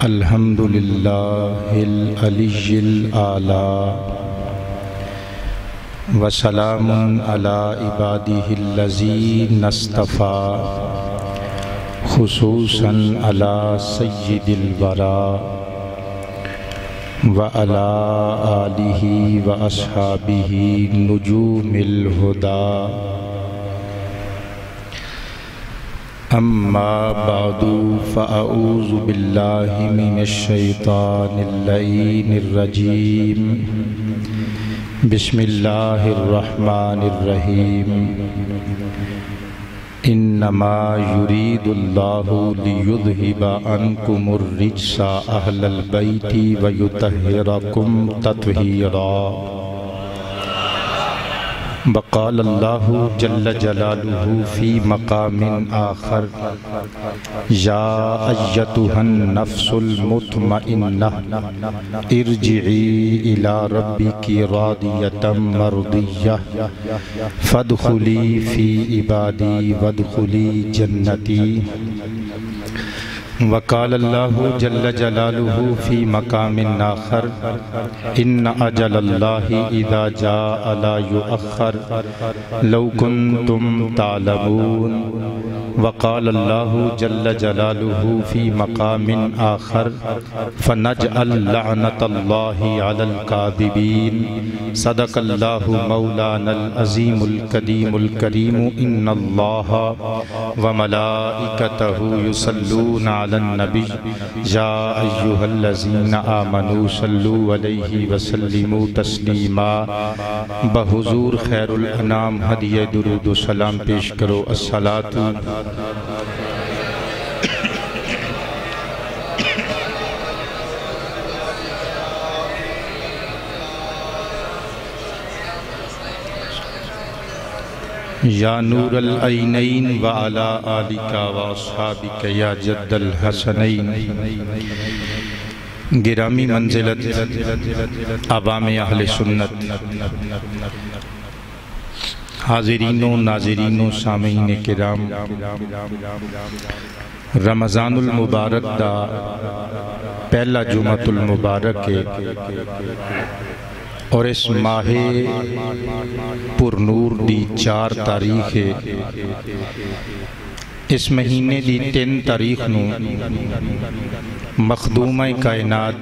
الحمد للہ العلی الاعلی وسلام علی عبادہ الذین اصطفیٰ خصوصاً علی سید الورا وعلی آلہ واصحابہ نجوم الہدی اما بعد فاعوذ باللہ من الشیطان اللعین الرجیم بسم اللہ الرحمن الرحیم انما یرید اللہ لیذہب عنکم الرجس اہل البیت ویطہرکم تطہیرا وقال اللہ جل جلالہ فی مقام آخر یا ایتھا النفس المطمئنہ ارجعی الی ربک راضیۃ مرضیہ فادخلی فی عبادی وادخلی جنتی وقال اللہ جل جلالہ فی مقام آخر ان اجل اللہ اذا جاء لا یؤخر لو کنتم تعلمون وقال اللہ جل جلالہ فی مقام آخر فنجعل لعنت اللہ علی الکاذبین صدق اللہ مولانا العظیم القدیم الکریم ان اللہ وملائکتہ یصلون علی النبی یا ایہا الذین آمنوا صلوا علیہ وسلموا تسلیما بحضور خیر الانام ہدیہ درود و سلام پیش کرو الصلاۃ یا نور العینین وعلا آلک واصحابک یا جد الحسنین گرامی منزلت عوام اہل سنت حاضرین و ناظرین و سامعین کرام رمضان المبارک دا پہلا جمعۃ المبارک ہے اور اس ماہ پر نور دی 4 تاریخ ہے اس مہینے دی 3 تاریخ نو مخدومہ کائنات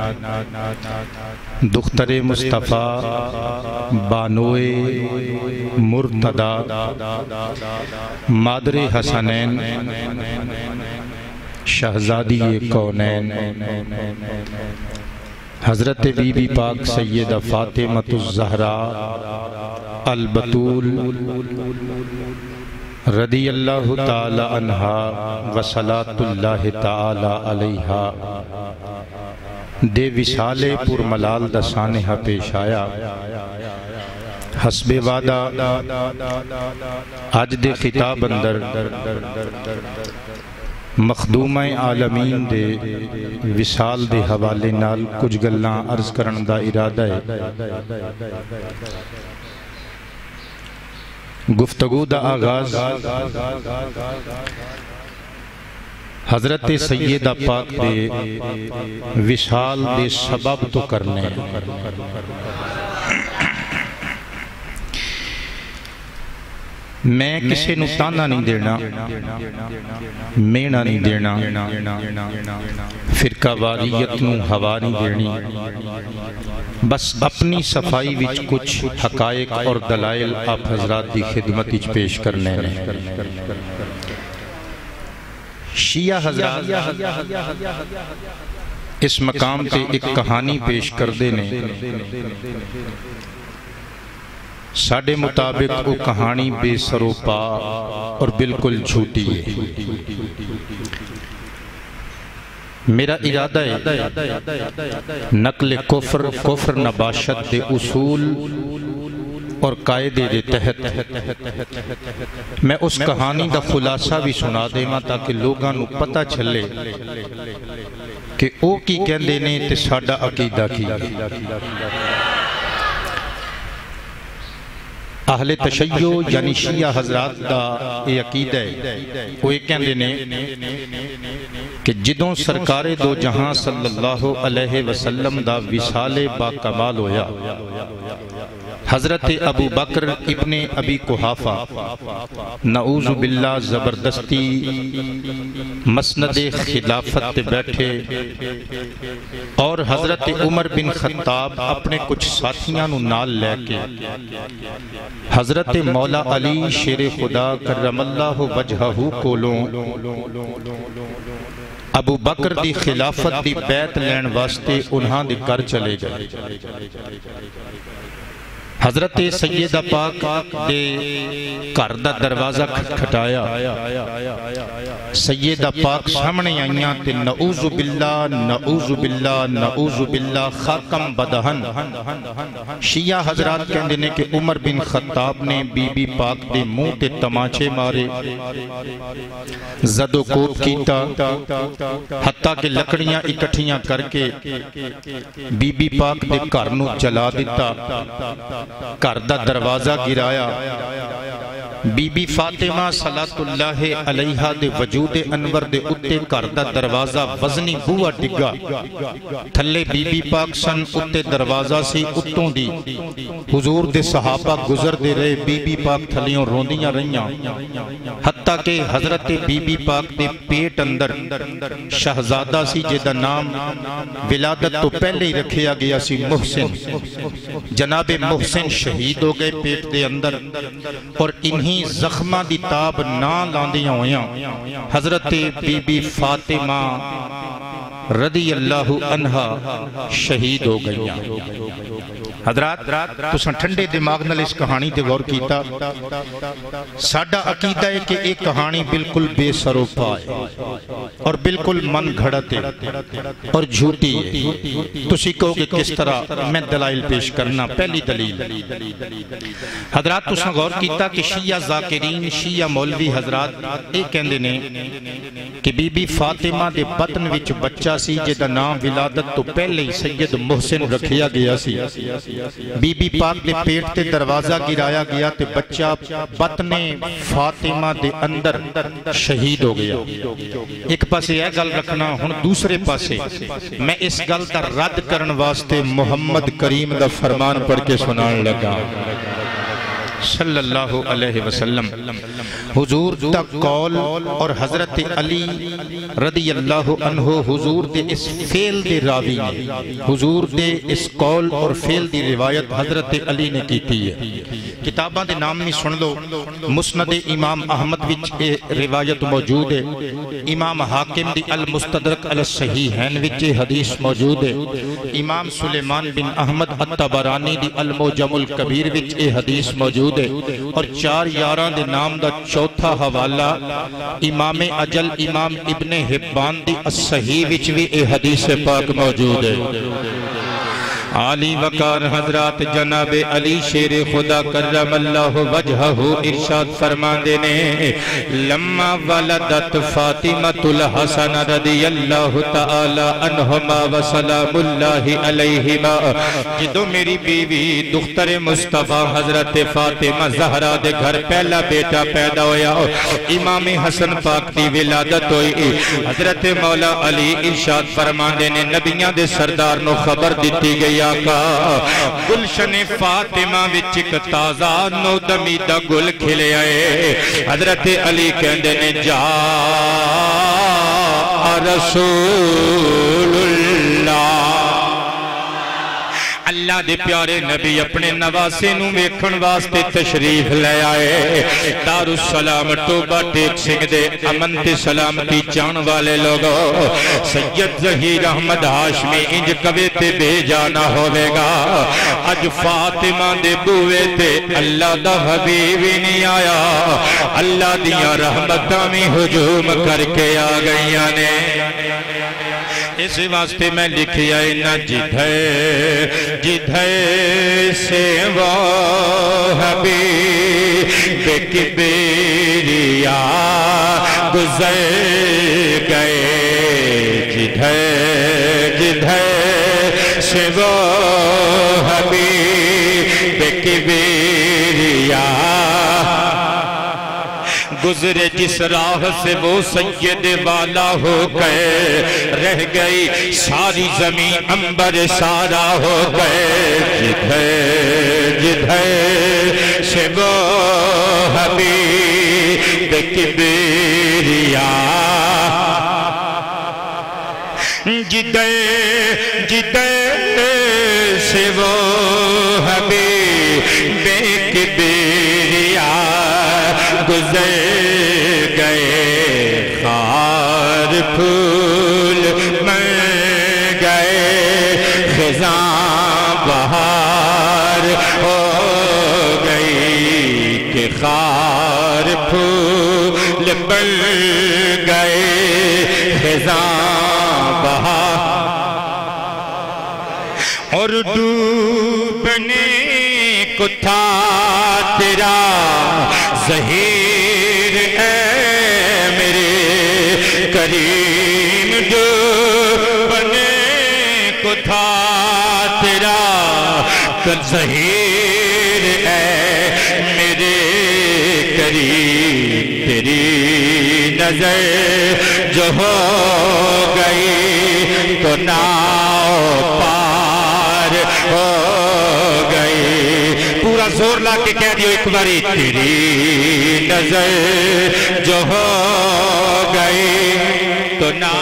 دختر مصطفیٰ بانوئے مرتضیٰ مادر حسنین شہزادی کونین حضرت بی بی پاک سیدہ فاطمۃ الزہراء البتول رضی اللہ تعالی عنہا وصلاۃ اللہ تعالی علیہا دے وصال پر ملال دا سانحہ پیش آیا حسب وعدہ آج دے خطاب اندر مخدومہ عالمین دے وصال دے حوالے نال کچھ گلاں عرض کرن دا ارادہ ہے گفتگو دا آغاز حضرت سیدہ پاک دے وصال دے سبب تو کرنے میں کسی نو تانا نہیں دینا مینا نہیں دینا فرقہ واریت نو ہوا نہیں دینی بس اپنی صفائی وچ کچھ حقائق اور دلائل آپ حضرات دی خدمت وچ پیش کرنے ہیں شیعہ حضرات اس مقام تے ایک کہانی پیش کر دینے ساڑھے مطابق وہ کہانی بے سروپا اور بالکل جھوٹی ہے میرا ارادہ ہے نقل کفر نباشت دے اصول اور قائدے دے تحت میں اس کہانی دا خلاصہ بھی سنا دے ماں تاکہ لوگاں نو پتہ چلے کہ او کی کہندے نے تے ساڑھا عقیدہ کی اہل تشیع یعنی شیعہ حضرات دا یہ عقیدہ ہے وہ ایک کہندے نے کہ جدوں سرکار دو جہاں صلی اللہ علیہ وسلم دا وصال با کمال ہویا، حضرت ابو بکر ابن ابی قحافہ نعوذ باللہ زبردستی مسند خلافت بیٹھے، اور حضرت عمر بن خطاب اپنے کچھ ساتھیاں نو نال لے کے حضرت مولا علی شیر خدا کرم اللہ وجہہ کولوں ابو بکر دی خلافت دی بیعت لین واسطے انہاں دی کر چلے گئے۔ حضرت سیدہ پاک دے گھر دا دروازہ کھٹکھٹایا، سیدہ پاک سامنے آئیاں تے نعوذ باللہ نعوذ باللہ نعوذ باللہ خاکم بدہن۔ شیعہ حضرات کہندے نے کہ عمر بن خطاب نے بی بی پاک دے منہ تے تماچے مارے، زد و کوت کیتا، حتیٰ کہ لکڑیاں اکٹھیاں کر کے بی بی پاک دے گھر نو جلا دیتا، گھر دا دروازہ گرایا۔ بی بی فاطمہ صلاۃ اللہ علیہا دے وجود انور دے اتے گھر دا دروازہ وزنی بوا ڈگا، تھلے بی بی پاک سن اتے دروازہ سی اتوں دی، حضور دے صحابہ گزر دے رہے، بی بی پاک تھلیوں روندیاں رہیاں، حتیٰ کہ حضرت بی بی پاک دے پیٹ اندر شہزادہ سی جدہ نام ولادت تو پہلے ہی رکھیا گیا سی محسن، جناب محسن شہید ہو گئے پیٹ دے اندر، اور انہی زخمہ دی تاب نہ لاندیاں ہویاں حضرت بی بی فاطمہ رضی اللہ عنہ شہید ہو گئیاں۔ حضرات تساں ٹھنڈے دماغ نال اس کہانی تے غور کیتا، ساڈا عقیدہ ہے کہ ایک کہانی بالکل بے سر و پا ہے اور بالکل من گھڑت ہے اور جھوٹی ہے۔ تسی کہو کہ کس طرح، میں دلائل پیش کرنا۔ پہلی دلیل، حضرات تساں غور کیتا کہ شیعہ ذاکرین، شیعہ مولوی حضرات ایک کہندے نے کہ بی بی فاطمہ دے بطن وچ بچہ سی جدا نام ولادت تو پہلے ہی سید محسن رکھیا گیا سی، بی بی پاک دے پیٹ تے دروازہ گرایا گیا تے بچہ بطن فاطمہ دے اندر شہید ہو گیا۔ ایک پاسے یہ گل رکھنا، ہن دوسرے پاسے میں اس گل دا رد کرن واسطے محمد کریم دا فرمان پڑھ کے سنان لگا صلی اللہ علیہ وسلم۔ حضور دا قول اور حضرت علی رضی اللہ عنہ حضور دے اس فعل دے راوی نے، حضور دے اس قول اور فعل دی روایت حضرت علی نے کیتی ہے۔ کتاباں دے نام نہیں سن لو، مسند امام احمد وچ اے روایت موجود ہے، امام حاکم دی المستدرک علی الصحیحین وچ اے حدیث موجود ہے، امام سلیمان بن احمد الطبرانی دی المعجم الکبیر وچ اے حدیث موجود ہے، اور 4/11 دے نام دا چوتھا حوالہ امام اجل امام ابن حبان دی الصحیح وچ بھی اے حدیث پاک موجود ہے۔ عالی وقار حضرات جناب علی شیر خدا کرم اللہ وجہہ ارشاد فرماندے نے، لما ولدت فاطمۃ الحسن رضی اللہ تعالی عنہما وسلام اللہ علیہما، جدو میری بیوی دختر مصطفیٰ حضرت فاطمہ زہرا دے گھر پہلا بیٹا پیدا ہویا، امام حسن پاک دی ولادت ہوئی، حضرت مولا علی ارشاد فرماندے نے، نبیاں دے سردار نو خبر دیتی گئی گلشن فاطمہ وچ ایک تازہ نو دمیدہ گل کھلے آئے۔ حضرت علی کہندے نے، جا رسول اللہ، اللہ دے پیارے نبی اپنے نواسے نو ویکھن واسطے تشریف لے آئے۔ دار السلام ٹوبہ ٹیک سنگھ دے امن تے سلامتی چان والے لوگوں، سید ظہیر احمد ہاشمی انج کوے تے بے جانا ہوئے گا، اج فاطمہ دے بوئے تے اللہ دا حبیب نہیں آیا، اللہ دیا رحمتاں میں ہجوم کر کے آ گئیاں نے۔ اس واسطے میں لکھیا نہ جدھے سے وہ حبیب کبریا گزر گئے، جدھے سے وہ حبیب کبریا گزرے جس راہ سے وہ سید والا ہو گئے، رہ گئی ساری زمین انبر سارا ہو گئے، جدھر جدھر سے وہ حبیب کبریا، جدھر جدھر سے وہ حبیب کبریا گزر گئے، خار پھول مر گئے، خزاں بہار ہو گئی کہ خار پھول بڑھ گئے، خزاں بہار اور ڈوبنے کو تھا تیرا ظہیر اے میرے کریم، ڈوبنے کو تھا تیرا ظہیر اے میرے کریم، تیری نظر جو ہو گئی تو ناؤ پار ہو گئی، پورا زور لا کے کہہ دیو ایک باری، تیری نظر جو ہو گئی تو ناؤ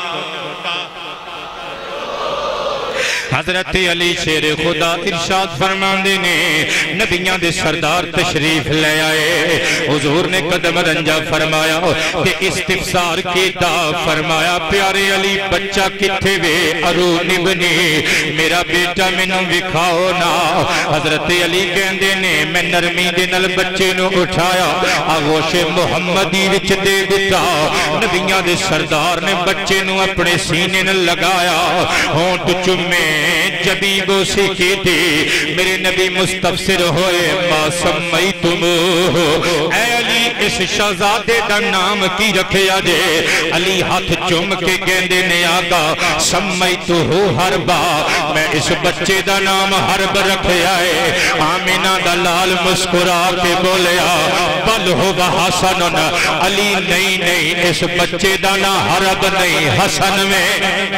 حضرت علی شیر خدا ارشاد فرماندے نے، نبیان دے سردار تشریف لے آئے، حضور نے قدم رنجا فرمایا کہ استفسار کیتا، فرمایا پیارے علی بچہ کتھے وے، ارونی بنی میرا بیٹا میں نو وکھاؤ نا، حضرت علی کہندے نے میں نرمی دے نل بچے نو اٹھایا، آغوش محمدی وچ دے دیتا، نبیان دے سردار نے بچے نو اپنے سینے نل لگایا، ہونٹ چمے جبیبوں سے کی تھی، میرے نبی مستفسر ہوئے، ما سمیتم، اے علی اس شہزادے دا نام کی رکھیا جے، علی ہاتھ چوم کے گیندے نے آگا، سمیتو حربا، میں اس بچے دا نام حرب رکھیا ہے، آمینہ دا لال مسکرا کے بولیا، بل ہو حسن، علی نہیں اس بچے دا نام حرب نہیں حسن میں،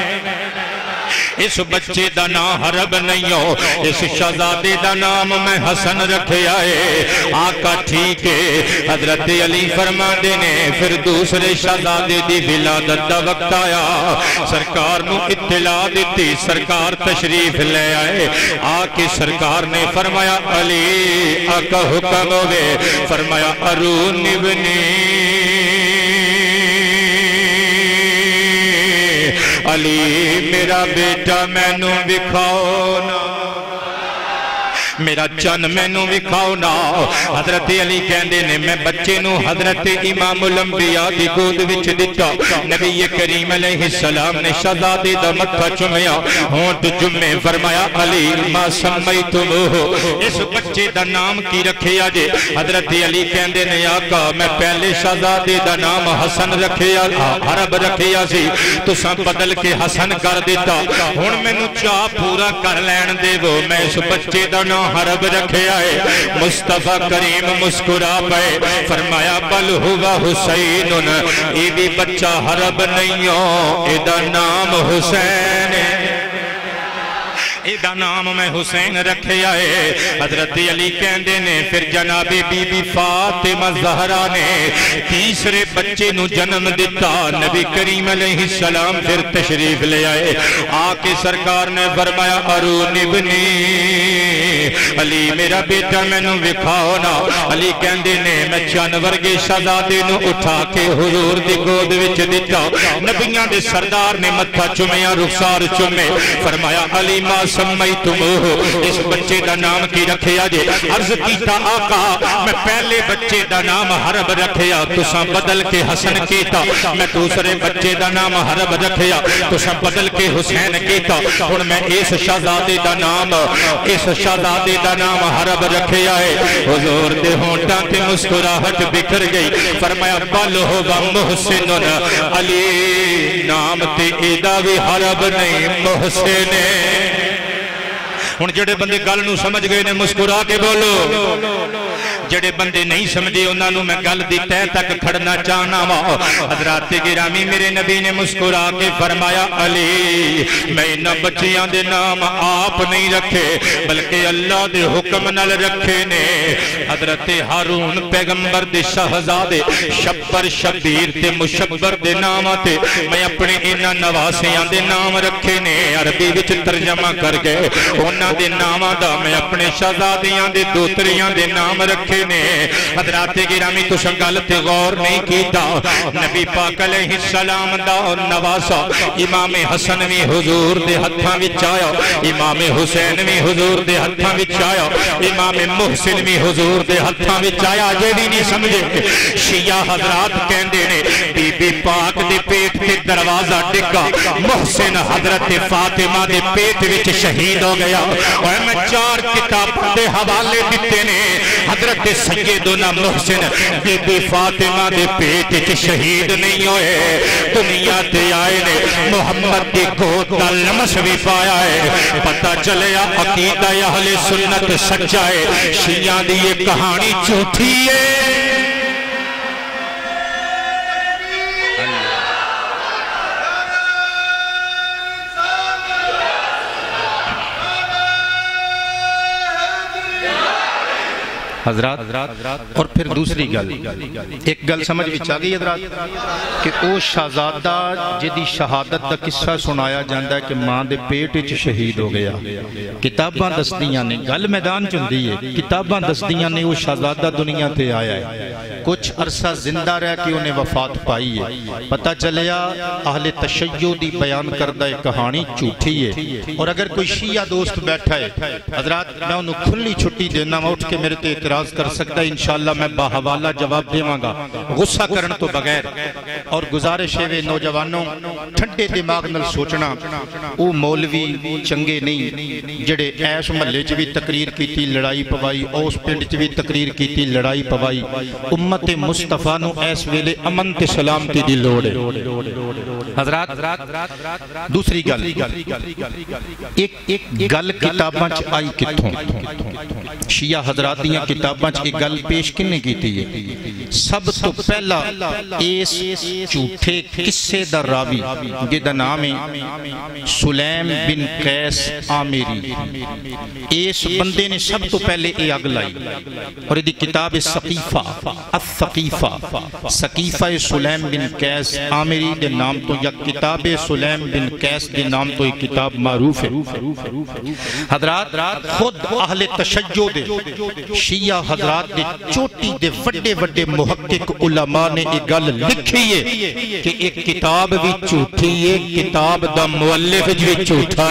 اس بچے دا نام حرب نہیں ہو، اس شہزادے دا نام میں حسن رکھے آئے، آقا ٹھیک ہے، حضرت علی فرما دینے، پھر دوسرے شہزادے دی ولادت دا وقت آیا، سرکار نو اطلاع دیتی، سرکار تشریف لے آئے، آکے سرکار نے فرمایا علی آقا حکم ہوئے، فرمایا ارون ابنی علی میرا بیٹا میں نو وکھاؤ نا، میرا چن میں نو وکھاؤ نا، حضرت علی کہندے نے میں بچے نو حضرت امام الانبیاء دی گود وچ دتا، نبی کریم علیہ السلام نے شہزادے دا متھا چومیا، ہونٹ جمے، فرمایا علی ما سمیتم، اس بچے دا نام کی رکھیا جے، حضرت علی کہندے نے آقا میں پہلے شہزادے دا نام حسن رکھیا، حرب رکھیا سی، تو سب بدل کے حسن کر دیتا، ہن میں نو چاہ پورا کر لین دے وہ، میں اس بچے دا نام حرب رکھے آئے، مصطفیٰ کریم مسکرا پائے، فرمایا بل ہوا حسین، یہ بھی بچہ حرب نہیں ہو، ایدہ نام حسین ہے، ایدہ نام میں حسین رکھے آئے، حضرت علی کہندے نے پھر جناب بی بی فاطمہ زہرا نے تیسرے بچے نو جنم دیتا، نبی کریم علیہ السلام پھر تشریف لے آئے، آکے سرکار نے فرمایا ارون ابنی علی میرا بیٹا میں نو وکھاؤ نا، علی کہندے نے میں چانورگے شہزادے نو اٹھا کے حضور دی گود وچ دیتا، نبیاں دے سردار نے متھا چومیا رخسار چومے، فرمایا علی ما سمیتموہ، اس بچے دا نام کی رکھیا جے، عرض کیتا آقا میں پہلے بچے دا نام حرب رکھیا، تساں بدل کے حسن کیتا، میں دوسرے بچے دا نام حرب رکھیا، تساں بدل کے حسین کیتا، اور میں اس شہزادے دا نام حرب رکھیا ہے، حضور دے ہونٹاں تے مسکراہٹ بکھر گئی، فرمایا بل ہو محسن، علی نام تے ایدہ بھی حرب نہیں محسن ہے، ہن جڑے بندے گل نو سمجھ گئے نے مسکرا کے بولو، جڑے بندے نہیں سمجھے انہاں نوں میں گل دی تہ تک کھڑنا چاہنا وا حضرات گرامی میرے نبی نے مسکرا کے فرمایا علی میں انہاں بچیاں دے نام آپ نہیں رکھے بلکہ اللہ دے حکم نال رکھے نے حضرت ہارون پیغمبر دے شہزادے شبر شبیر تے مشبر دے نام تے میں اپنے انہاں نواسیاں دے نام رکھے نے عربی وچ ترجمہ کر کے انہاں دے ناماں دا میں اپنے شہزادیاں دے دوتریاں دے نام رکھے نے حضرات گرامی تساں گل تے غور نہیں کیتا نبی پاک علیہ السلام دا نواسا امام حسن بھی حضور دے ہتھاں وچ آیا امام حسین بھی حضور دے ہتھاں وچ آیا امام محسن بھی حضور دے ہتھاں وچ آیا جیڑی نہیں سمجھے شیعہ حضرات کہندے نے بی بی پاک دے پیٹ تے دروازہ ڈگا محسن حضرت فاطمہ دے پیٹ وچ شہید ہو گیا اور میں 4 کتاب دے حوالے دیتے نے حضرت سیدنا محسن بی بی فاطمہ دے پیٹ وچ شہید نہیں ہوئے دنیا تے آئے نے محمد دی گود دا لمس بھی پایا ہے پتہ چلیا عقیدہ اہل سنت سچا ہے شیعہ دی یہ کہانی جھوٹی ہے حضرات اور پھر دوسری گل ایک گل سمجھ بھی چاہ گئی حضرات کہ او شہزادہ جدی شہادت دا قصہ سنایا جاندہ ہے کہ ماں دے پیٹ وچ شہید ہو گیا کتاباں دستیاں نے گل میدان چندی ہے کتاباں دستیاں نے وہ شہزادہ دنیا تے آیا ہے کچھ عرصہ زندہ رہ کے انہیں وفات پائی ہے پتہ چلیا اہل تشیع دی بیان کردہ ایک کہانی جھوٹی ہے اور اگر کوئی شیعہ دوست بیٹھا ہے حضرات میں انہوں کھلی چھٹی دینا میں اٹھ کے میرے تے اعتراض کر سکتا ہے انشاءاللہ میں باحوالہ جواب دیواں گا غصہ کرن تو بغیر اور گزارش ہے نوجوانوں ٹھنڈے دماغ نل سوچنا او مولوی چنگے نہیں جڑے ایش محلے چ بھی تقریر کیتی لڑائی پوائی اوس پنڈ چ بھی تقریر کیتی لڑائی پوائی امت مصطفیٰ نو ایس ویلے امن تے سلامتی دی لوڑ ہے حضرات دوسری گل ایک گل کتاباں چ آئی کتھوں شیعہ حضرات دیاں کتاباں چ ایک گل پیش کنے کیتی ہے سب تو پہلا اس جھوٹے قصے دا راوی جدا نام ہے سلیم بن قیس عامری اس بندے نے سب تو پہلے اے اگ لائی اور دی کتاب سقیفہ الثقیفہ سقیفہ سلیم بن قیس عامری دے نام تو یا کتاب سلیم بن قیس دے نام تو ایک کتاب معروف ہے حضرات خود اہل تشیع دے شیعہ حضرات دے چوٹی دے وڈے وڈے محقق علماء نے ایک گل لکھی ہے کہ ایک کتاب بھی جھوٹی ہے کتاب دا مؤلف بھی جھوٹا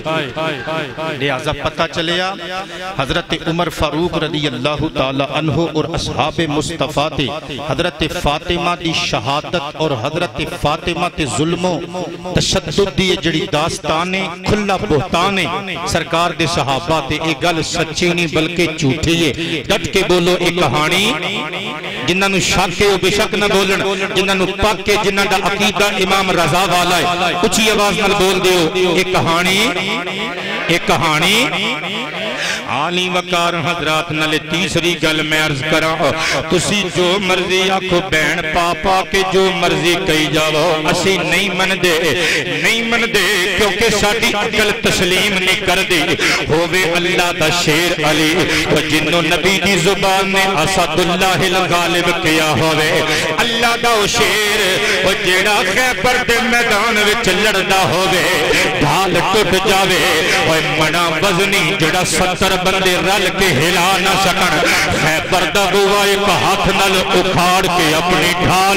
ہے لہذا پتہ چلیا حضرت عمر فاروق رضی اللہ تعالی عنہ اور اصحاب مصطفیٰ تے حضرت فاطمہ دی شہادت اور حضرت فاطمہ تے ظلم و تشدد دی جڑی داستانے کھلا بہتانے سرکار دے صحابہ تے ایک گل سچی نہیں بلکہ جھوٹی ہے ڈٹ کے بولو ایک کہانی جنہاں نو شک ہے وہ بے شک نہ بولن جنہاں نو پاک کے جنہاں دا عقیدہ امام رضا والا ہے اچھی آواز نال بول دیو ایک کہانی عالی وقار حضرات نلے تیسری گل میں عرض کرا تسی جو مرضی آکھو بین پاپا کے جو مرضی کئی جاؤ اسی نہیں من دے کیونکہ ساڑی عقل تسلیم نہیں کر دی ہووے اللہ دا شیر علی و جنو نبی دی زبان نے اسد اللہ الغالب کیا ہووے اللہ دا شیر و جیڑا خیبر دے میدان وچ لڑدا ہووے ڈھال ٹوٹ جاوے و منا وزنی جڑا 70 بندے رل کے ہلا نہ سکن خیبر دا بوا ایک ہاتھ نل اکھاڑ کے اپنی ڈھال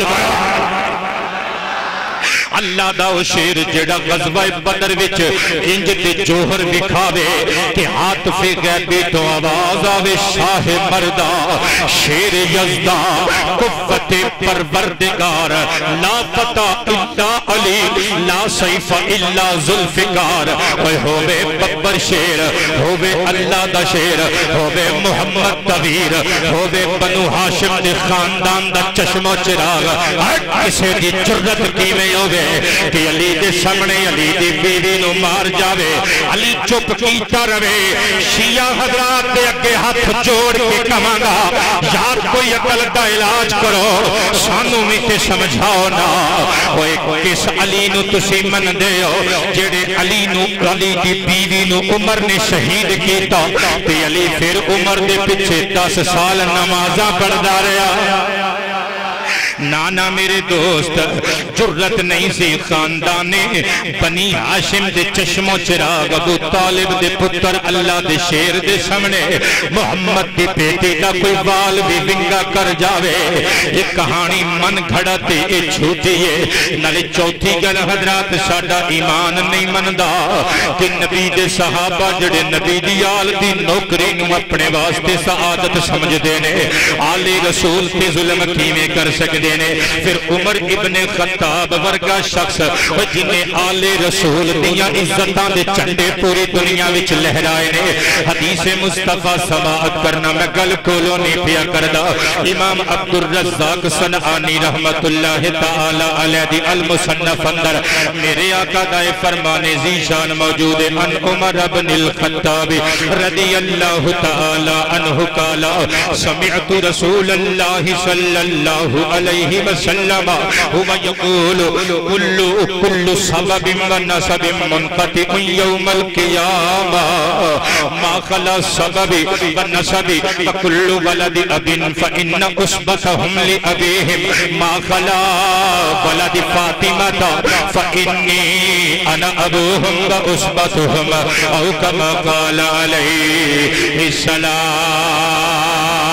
اللہ دا او شیر جڑا غزوہ بدر وچ انج تے جوہر بکھاوے کہ ہاتھ فی غیبی تو آواز آوے شاہ مردہ شیر یزدہ قوت پروردگار لا فتح الا علی لا سیف الا ذوالفقار ہووے ببر شیر ہووے اللہ دا شیر ہووے محمد طویر ہووے بنو ہاشم دے خاندان دا چشم و چراغ ہر کسے دی جرت کی میں ہووے کہ علی دے سامنے علی دی بیوی نو مار جاوے، علی چپ کیتا رہے۔ شیعہ حضرات دے اگے ہاتھ جوڑ کے کہاں گا یار کوئی عقل دا علاج کرو، سانو بھی تے سمجھاؤ نا۔ اوے کس علی نو تسی من دے ہو جڑے علی دی بیوی نو عمر نے شہید کیتا تے علی پھر عمر دے پیچھے 10 سال نمازاں پڑھدا رہا۔ نانا میرے دوست جرت نہیں سی خاندان بنی ہاشم دے چشم و چراغ ابو طالب دے پتر اللہ دے شیر دے سامنے محمد دی بیٹی دا کوئی وال بھی ونگا کر جاوے۔ یہ کہانی من گھڑا تے اے جھوٹی ہے۔ نالے چوتھی گل حضرات ساڈا ایمان نہیں مندا کہ نبی دے صحابہ جڑے نبی دی آل دی نوکری نو اپنے واسطے سعادت سمجھ دینے، آل رسول تے ظلم کیویں کر سکدے نے۔ پھر عمر ابن خطاب ورگا شخص جنہیں آل رسول دیاں عزتاں دے چنڈے پوری دنیا وچ لہرائے نے۔ حدیث مصطفیٰ سماعت کرنا میں گل کولو نہیں پیا کردا۔ امام عبد الرزاق صنعانی رحمت اللہ تعالی علیہ دی المصنف اندر میرے آقا دائے فرمانے ذیشان موجود ہے۔ ان عمر ابن الخطاب رضی اللہ تعالی عنہ قالا سمعت رسول اللہ صلی اللہ علیہ وسلم هو يقول كل سبب ونسب منقطع يوم القيامة ما خلا سبب ونسب فكل ولد أب فإن أصبتهم لأبيهم ما خلا ولد فاطمة فإني أنا أبوهم وأصبتهم أو كما قال عليه السلام۔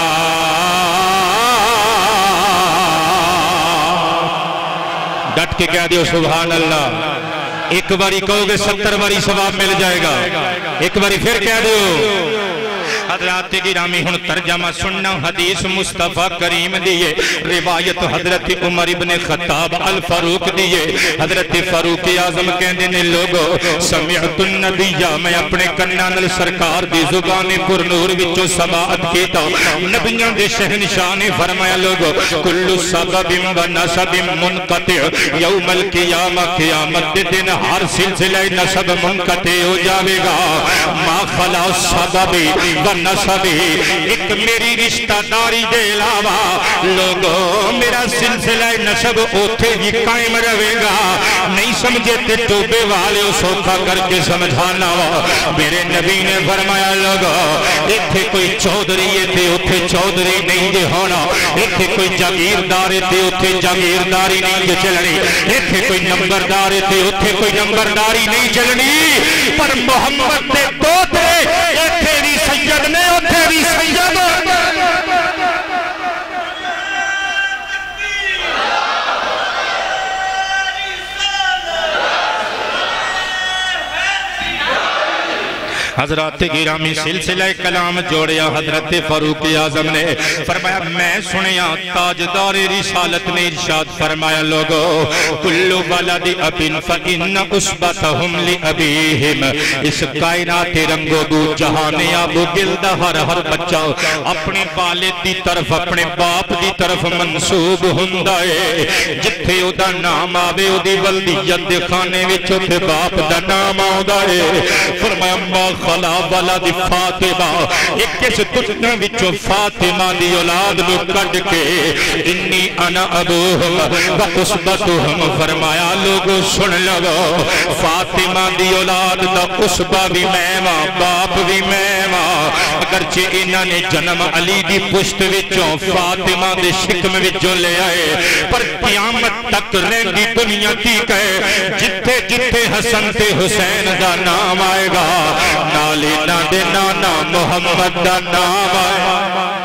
ڈٹ کے کہہ دیو سبحان اللہ۔ ایک باری کہو گے 70 باری ثواب مل جائے گا، ایک باری پھر کہہ دیو۔ حضرات گرامی ہن ترجمہ سننا حدیث مصطفیٰ کریم دیئے، روایت حضرت عمر ابن خطاب الفاروق دیئے۔ حضرت فاروق اعظم کہندے نے لوگو سمعت النبیہ میں اپنے کنانل سرکار دی زبان پر نور وچوں سماعت کیتا۔ نبیوں دے شہنشاہ نے فرمایا لوگو کل سبب و نسب منقطع یوم القیامہ قیامت دے دن ہر سلسلہ نسب منقطع ہو جاوے گا ما خلا سبب و نسبی ایک میری رشتہ داری دے علاوہ لوگوں میرا سلسلہ نسب اوتھے بھی قائم رہے گا۔ نہیں سمجھے تے توبے والے سوکھا کر کے سمجھانا وا۔ میرے نبی نے فرمایا لوگوں ایتھے کوئی چودھری ہے تے اوتھے چودھری نہیں دے ہونا، ایتھے کوئی جاگیردار ہے تے اوتھے جاگیرداری نہیں دے چلنی، ایتھے کوئی نمبردار ہے تے اوتھے کوئی نمبرداری نہیں چلنی، پر محمد دے پوترے ایتھے بھی سید نے اوتھے بھی سید۔ حضرات گرامی سلسلہ کلام جوڑیا حضرت فاروق اعظم نے فرمایا میں سنیا تاجدار رسالت نے ارشاد فرمایا لوگو کل ولد اب فإن أصبتهم لأبيهم۔ اس کائنات رنگو دو جہان ابو گلدہ ہر بچہ اپنے والد دی طرف اپنے باپ دی طرف منصوب ہندائے۔ جتھے او دا نام آوے او دی ولدیت دے خانے وچوں تے باپ دا نام آوے۔ فرمایا ما خلا ولد فاطمہ ایک کس دنیا وچوں فاطمہ دی اولاد نو کڈ کے انی انا ابوہم و عصبتہم۔ فرمایا لوگوں سن لگو فاطمہ دی اولاد دا عصبہ بھی میں ماں باپ بھی میں ماں، اگرچہ انہاں نے جنم علی دی پشت وچوں فاطمہ دے شکم وچوں لے آئے، پر قیامت تک رہندی دنیا کی کہے جتھے جتھے حسن تے حسین دا نام آئے گا نالینا دے نانا محمد دا نام آئے گا۔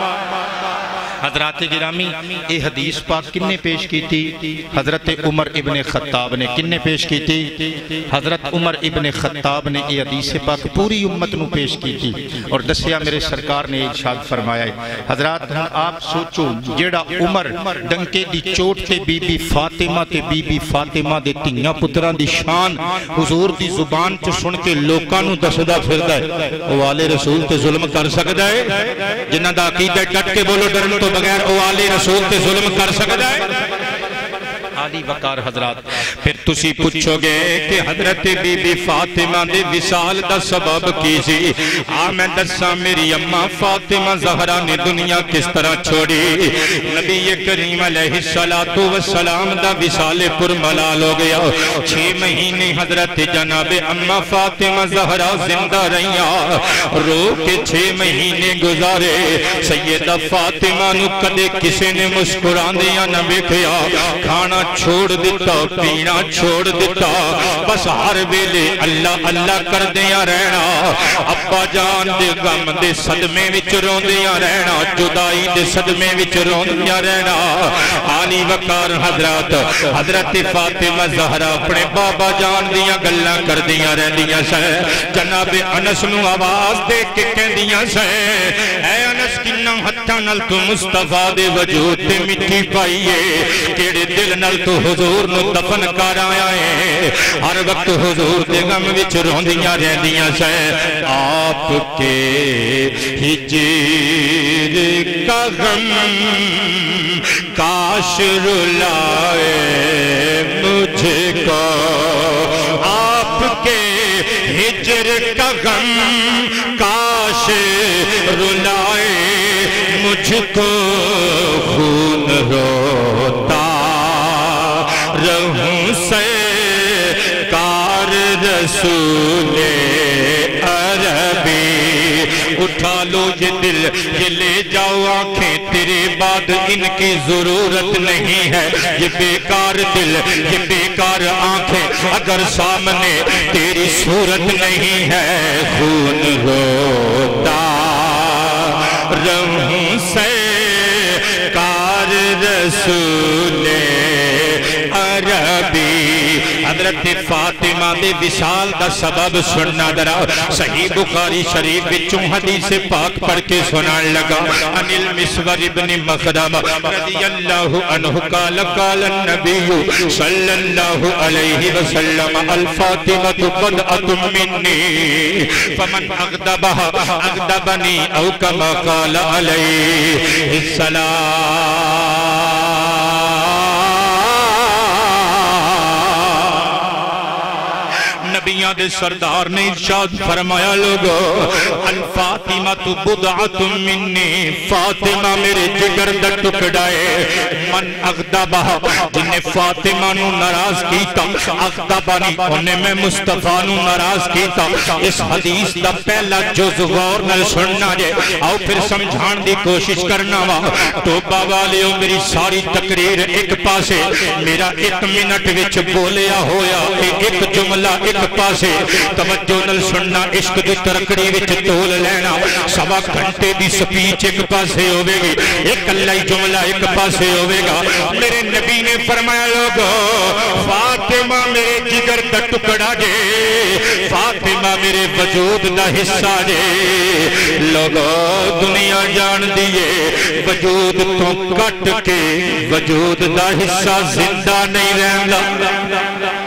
حضرات گرامی یہ حدیث پاک کن نے پیش کی تھی؟ حضرت عمر ابن خطاب نے کن نے پیش کی تھی؟ حضرت عمر ابن خطاب نے یہ حدیث پاک پوری امت نو پیش کی تھی اور دسیا میرے سرکار نے ارشاد فرمایا ہے۔ حضرات آپ سوچو جیڑا عمر ڈنکے دی چوٹ تے بی بی فاطمہ تے بی بی فاطمہ دے تیاں پتران دی شان حضور دی زبان چ سن کے لوکاں نو دسدا پھردا ہے اوالے رسول تے ظلم کر سکدا ہے؟ جنہاں دا عقیدہ ڈٹ کے بولو ڈرن تو بغیر اوالے رسول تے ظلم کر سکتا ہے؟ عالی وقار حضرات پھر تسی پوچھو گے کہ حضرت بی بی فاطمہ دے وصال دا سبب کی سی میں دساں میری اماں فاطمہ زہرا نے دنیا کس طرح چھوڑی نبی کریم علیہ السلام دا وصال پر ملال ہو گیا 6 مہینے حضرت جناب اماں فاطمہ زہرا زندہ رہیاں رو کے 6 مہینے گزارے سیدہ فاطمہ نو کدے کسے نے مسکران دیا نہ بیکھیا کھانا چھوڑ دیتا پینا چھوڑ دیتا بس ہر ویلے اللہ اللہ کر دیا رہنا ابا جان دے غم دے صدمے وچ رون دیا رہنا جدائی دے صدمے وچ رون دیا رہنا عالی وقار حضرت فاطمہ زہرا اپنے بابا جان دیا گلاں کر دیا رہ دیا سے جناب انس نو آواز دے کے کہہ دیا سے اے انس کنہ ہتھاں نال تو مصطفیٰ دے وجود تے مٹی پائیے کیڑے دل نال تو حضور نو دفن کر آیا ہے ہر وقت حضور دے غم وچ روندیاں رہندیاں سے آپ کے ہجر کا غم کاش رلائے مجھ کو آپ کے ہجر کا غم کاش رلائے مجھ کو خون روتا رہوں سرکار رسول عربی اٹھا لو یہ دل یہ لے جاؤ آنکھیں تیرے بعد ان کی ضرورت نہیں ہے یہ بیکار دل یہ بیکار آنکھیں اگر سامنے تیری صورت نہیں ہے خون روتا رہوں سرکار رسول عربی حضرت فاطمہ دے وصال دا سبب سننا درا صحیح بخاری شریف وچوں حدیث پاک پڑھ کے سنان لگا ان المسور ابن مخدم رضی اللہ عنہ قال قال النبی صلی اللہ علیہ وسلم الفاطمة بدعة منی فمن اغضبها اغضبنی او کما قال علیہ السلام نبیان دے سردار نے ارشاد فرمایا لوگو الفاطمہ تو بدعت منی فاطمہ میرے جگر دا ٹکڑائے من اغضبہ جنہیں فاطمہ نو ناراض کیتا اغضبانی انہیں میں مصطفیٰ نو ناراض کیتا اس حدیث دا پہلا جز غور نل سننا جے آؤ پھر سمجھان دی کوشش کرنا وا توبہ والے ہو میری ساری تقریر ایک پاسے میرا 1 منٹ وچ بولیا ہویا ایک جملہ ایک پاسے توجہ نل سننا عشق دی ترکڑی وچ تول لینا سوا گھنٹے دی سپیچ ایک پاسے ہوئے گی ایک اللہ جملہ ایک پاسے ہوئے گا میرے نبی نے فرمایا لوگو فاطمہ میرے جگر دا ٹکڑا جے فاطمہ میرے وجود دا حصہ جے لوگو دنیا جان دیئے وجود تو کٹ کے وجود دا حصہ زندہ نہیں رہندا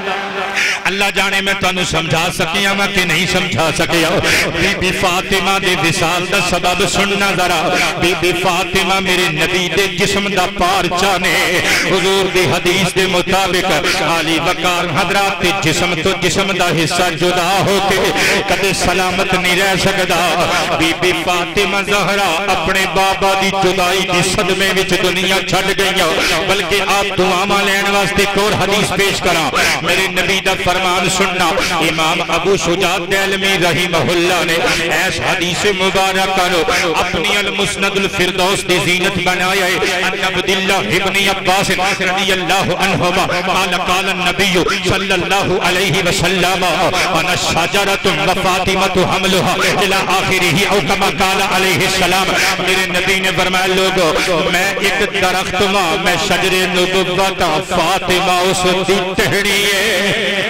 اللہ جانے میں تانوں سمجھا سکیا میں کہ نہیں سمجھا سکیا بی بی فاطمہ دے وصال دا سبب سننا ذرا بی بی فاطمہ میرے نبی دے جسم دا پارچہ نے حضور دی حدیث دے مطابق عالی وقار حضرات جسم تو جسم دا حصہ جدا ہو کے کدے سلامت نہیں رہ سکدا بی بی فاطمہ زہرا اپنے بابا دی جدائی دی صدمے وچ دنیا چھڑ گئی بلکہ آپ دعا لین واسطے اور حدیث پیش کرا میرے نبی دا فرمان سننا امام ابو شجاع دہلوی رحمہ اللہ نے ایس حدیث مبارک کرو اپنی المسند الفردوس دی زینت بنایا ہے ان عبداللہ ابن عباس رضی اللہ عنہما قال قال النبی صلی اللہ علیہ وسلم انا شجرت و فاطمة حملها الى آخرہ او کما قال علیہ السلام میرے نبی نے فرمایا لوگو میں ایک درخت میں شجر نبوت فاطمہ اس دی ٹہنی ہے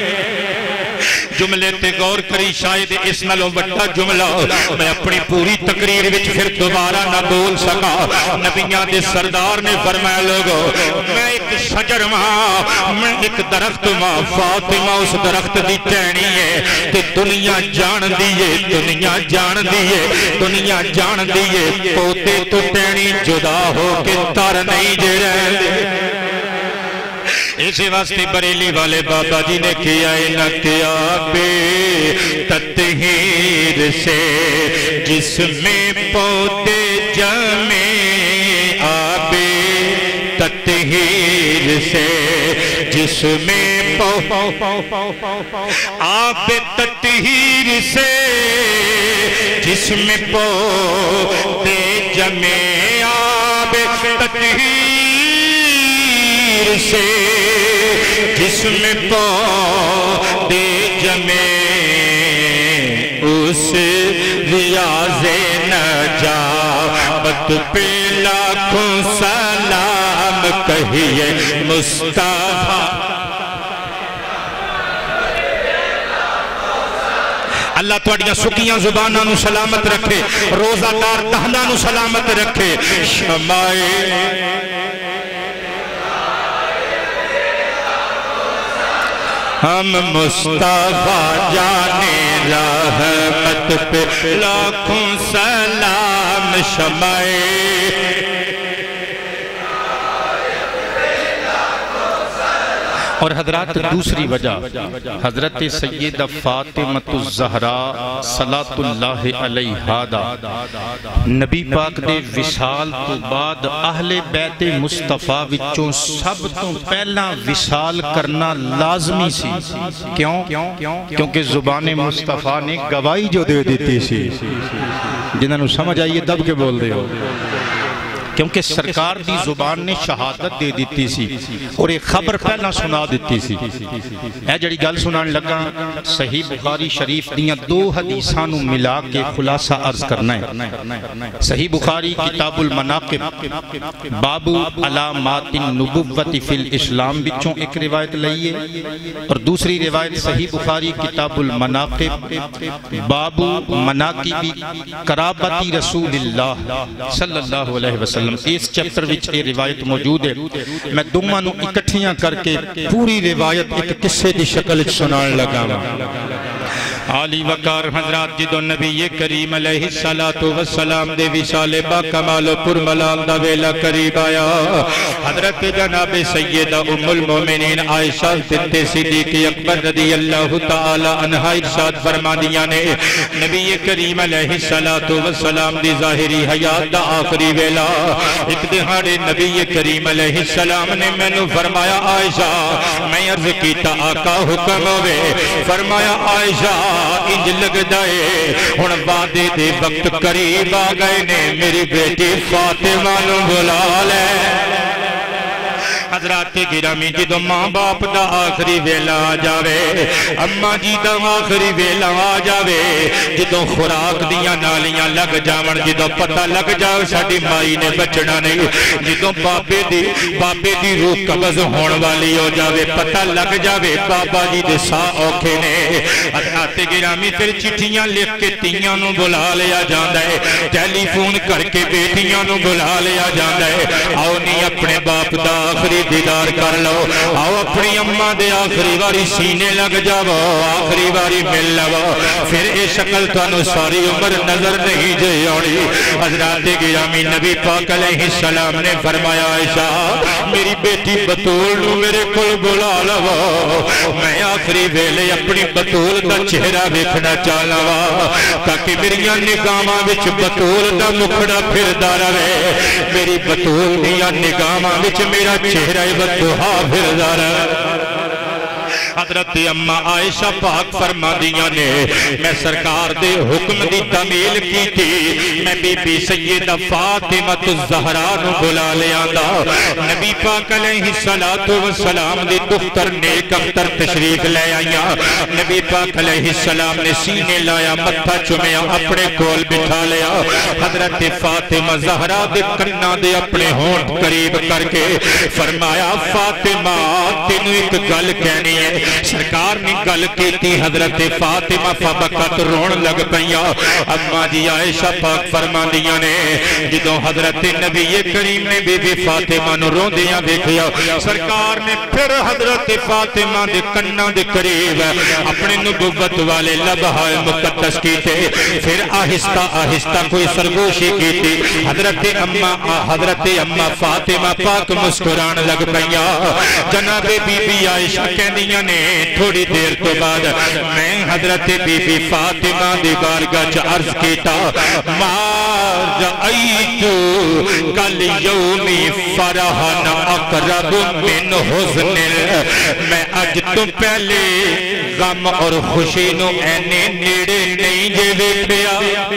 جملے تے غور کری شاید اس نالوں بڑا جملہ میں اپنی پوری تقریر وچ پھر دوبارہ نہ بول سکا نبیان دے سردار نے فرمایا لوگو میں ایک شجر میں ایک درخت ماں فاطمہ اس درخت دی ٹہنی ہے تے دنیا جان دیئے دنیا جان دیئے دنیا جان دیئے پوتے تو ٹہنی جدا ہو کے تر نہیں جے رہے اسی واسطے بریلی والے بابا جی نے کیا انقیا بے تطہیر سے جس میں پودے جمے آبے تطہیر سے جس میں آب تطہیر سے جس میں پودے جمے آب تطہیر سے جس میں پودے جمے اس ریاض نجات پہ لاکھوں سلام کہیے مصطفیٰ اللہ توڑیاں سکیاں زباناں نو سلامت رکھے روزہ دار دہناں نو سلامت رکھے شمائے ہم مصطفیٰ جانے رحمت پہ لاکھوں سلام شمائے اور حضرات دوسری وجہ حضرت سیدہ فاطمہ الزہراء صلاۃ اللہ علیہا دا نبی پاک دے وصال تو بعد اہل بیت مصطفیٰ وچوں سب تو پہلا وصال کرنا لازمی سی کیوں؟ کیونکہ زبان مصطفیٰ نے گواہی جو دے دیتی سی جنہاں نو سمجھ آئیے دب کے بول دے ہو کیونکہ سرکار دی زبان نے شہادت دے دیتی سی اور ایک خبر پہلا سنا دیتی سی اے جڑی گل سنان لگا صحیح بخاری شریف دیاں دو حدیثانوں ملا کے خلاصہ عرض کرنا ہے صحیح بخاری کتاب المناقب باب علامات النبوت فی الاسلام بچوں ایک روایت لئیے اور دوسری روایت صحیح بخاری کتاب المناقب باب مناقب قرابت رسول اللہ صلی اللہ علیہ وسلم اس چیپٹر وچ یہ روایت موجود ہے میں دونوں نو اکٹھیاں کر کے پوری روایت ایک قصے دی شکل سنان لگا عالی وقار حضرات جدو نبی کریم علیہ السلام دے وصال با کمال و پرملال دا ویلا قریب آیا حضرت جناب سیدہ ام المومنین عائشہ بنت صدیق اکبر رضی اللہ تعالی عنہ ارشاد فرمانیاں نے نبی کریم علیہ السلام دی ظاہری حیات دا آخری ویلا ایک دہاڑے نبی کریم علیہ السلام نے میں نو فرمایا عائشہ میں عرض کیتا آقا حکم ہوئے فرمایا عائشہ انج لگ دائے ہن وعدے دے وقت قریب آ گئے نے میری بیٹی فاطمہ نو بلا لے حضرات گرامی جدو ماں باپ دا آخری ویلا آ جاوے اماں جی دا آخری ویلا آ جاوے جدو خوراک دیاں نالیاں لگ جاون جدو پتہ لگ جاوے ساڑی مائی نے بچنا نہیں جدو بابے دی روح قبض ہون والی ہو جاوے پتہ لگ جاوے بابا جی دے سا اوکھے نے حضرات گرامی پھر چٹھیاں لکھ کے تیاں نو بلا لیا جاندہ ہے ٹیلی فون کر کے بیٹیاں نو بلا لیا جاندہ ہے آؤ نہیں اپنے باپ دا آخری دیدار کر لو آؤ اپنی اماں دے آخری باری سینے لگ جاؤ آخری باری مل لو پھر اے شکل تانو ساری عمر نظر نہیں جائے آڑی حضرات گرامی نبی پاک علیہ السلام نے فرمایا عائشہ میری بیٹی بطول نو میرے کل بلا لو میں آخری ویلے اپنی بطول دا چہرہ بیکھنا چالا تاکہ میری نگامہ وچ بطول دا مکھڑا پھر دارا رہے میری بطول دیا نگامہ وچ میرا چہرہ بدوہا پھر دارا حضرت اممہ عائشہ پاک فرما دیا نے میں سرکار دے حکم دی تعمیل کی تھی میں بی بی سیدہ فاطمہ الزہراء نو بلا لے آندا نبی پاک علیہ السلام دی دختر نیک اختر تشریف لے آئیا نبی پاک علیہ السلام نے سینے لایا متھا چمیا اپنے کول بٹھا لیا حضرت فاطمہ زہراء دے کرنا دے اپنے ہونٹ قریب کر کے فرمایا فاطمہ تینو ایک گل کہنی ہے سرکار نے گل کیتی حضرت فاطمہ فبکت رون لگ پیا اما جی عائشہ پاک فرماندیاں نے جدوں حضرت نبی کریم نے بی بی فاطمہ نو روندیاں دیکھیا سرکار نے پھر حضرت فاطمہ دے کناں دے قریب اپنے نبوت والے لبہائے مقدس کیتے پھر آہستہ آہستہ کوئی سرگوشی کیتی حضرت اما فاطمہ پاک مسکران لگ پیا جناب بی بی عائشہ کہندیاں نے تھوڑی دیر تو بعد میں حضرت بی بی فاطمہ دی بارگاہ چ عرض کیتا ما رأیت کل یومی فرحن اقرب من حزن میں اج تو پہلے غم اور خوشی نو اینے نیڑے نہیں جے ویکھیا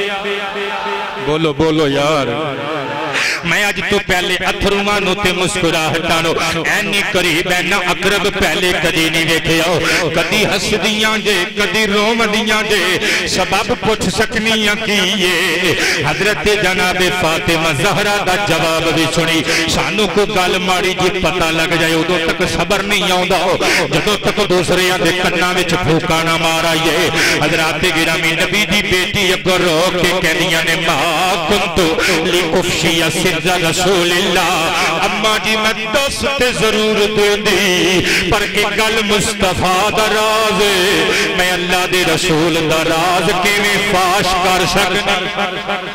بولو بولو یار میں اج تو پہلے اتھرواں نو تے مسکراہٹاں نو اینی قریب اینا اقرب پہلے کدی نہیں ویکھیا کدی ہسدیاں جے کدی روندیاں جے سبب پوچھ سکنیاں کیے حضرت جناب فاطمہ زہرا دا جواب بھی سنی سانو کو گل ماڑی جی پتہ لگ جائے ادو تک صبر نہیں آوندا جدوں تک دوسریاں دے کناں وچ پھوکا نہ مار آئیے حضرات گرامی نبی دی بیٹی اگوں رو کے کہندیاں نے ما کنت لافشی سر رسول اللہ اما جی میں دستے ضرور دیندی پر ایک گل مصطفیٰ دا راز میں اللہ دے رسول دا راز کیویں فاش کر سکنا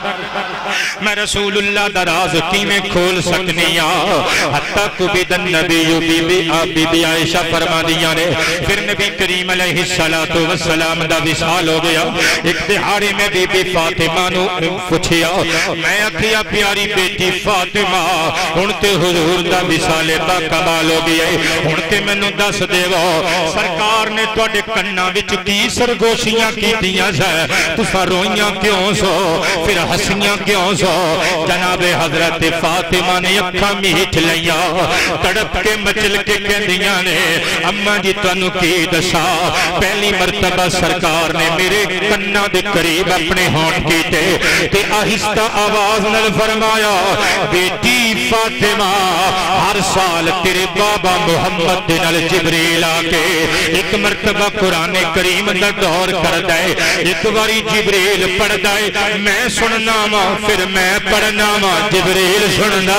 میں رسول اللہ دا راز کیویں کھول سکنی حتی قبید النبی بی بی عائشہ فرما دیا نے پھر نبی کریم علیہ السلام دا وصال ہو گیا ایک دہاڑے میں بی بی فاطمہ نو پوچھیا میں اکھیا پیاری بیٹی فاطمہ ہن تے حضور دا وصال با کمال ہو گیا ہن تے مینوں دس دیو سرکار نے تواڈے کناں وچ کی سرگوشیاں کیتیاں تساں روئیاں کیوں سو پھر ہسیاں کیوں سو جناب حضرت فاطمہ نے اکھاں میٹھ لیا تڑپ کے مچل کے کہندیاں نے اما جی تانوں کی دسا پہلی مرتبہ سرکار نے میرے کناں دے قریب اپنے ہونٹ کیتے تے آہستہ آواز نال فرمایا بیٹی فاطمہ ہر سال تیرے بابا محمد دے نال جبریل آ کے ایک مرتبہ قرآن کریم دا دور کردا ہے ایک واری جبریل پڑھدا ہے میں سننا وا پھر میں پڑھنا وا جبریل سندا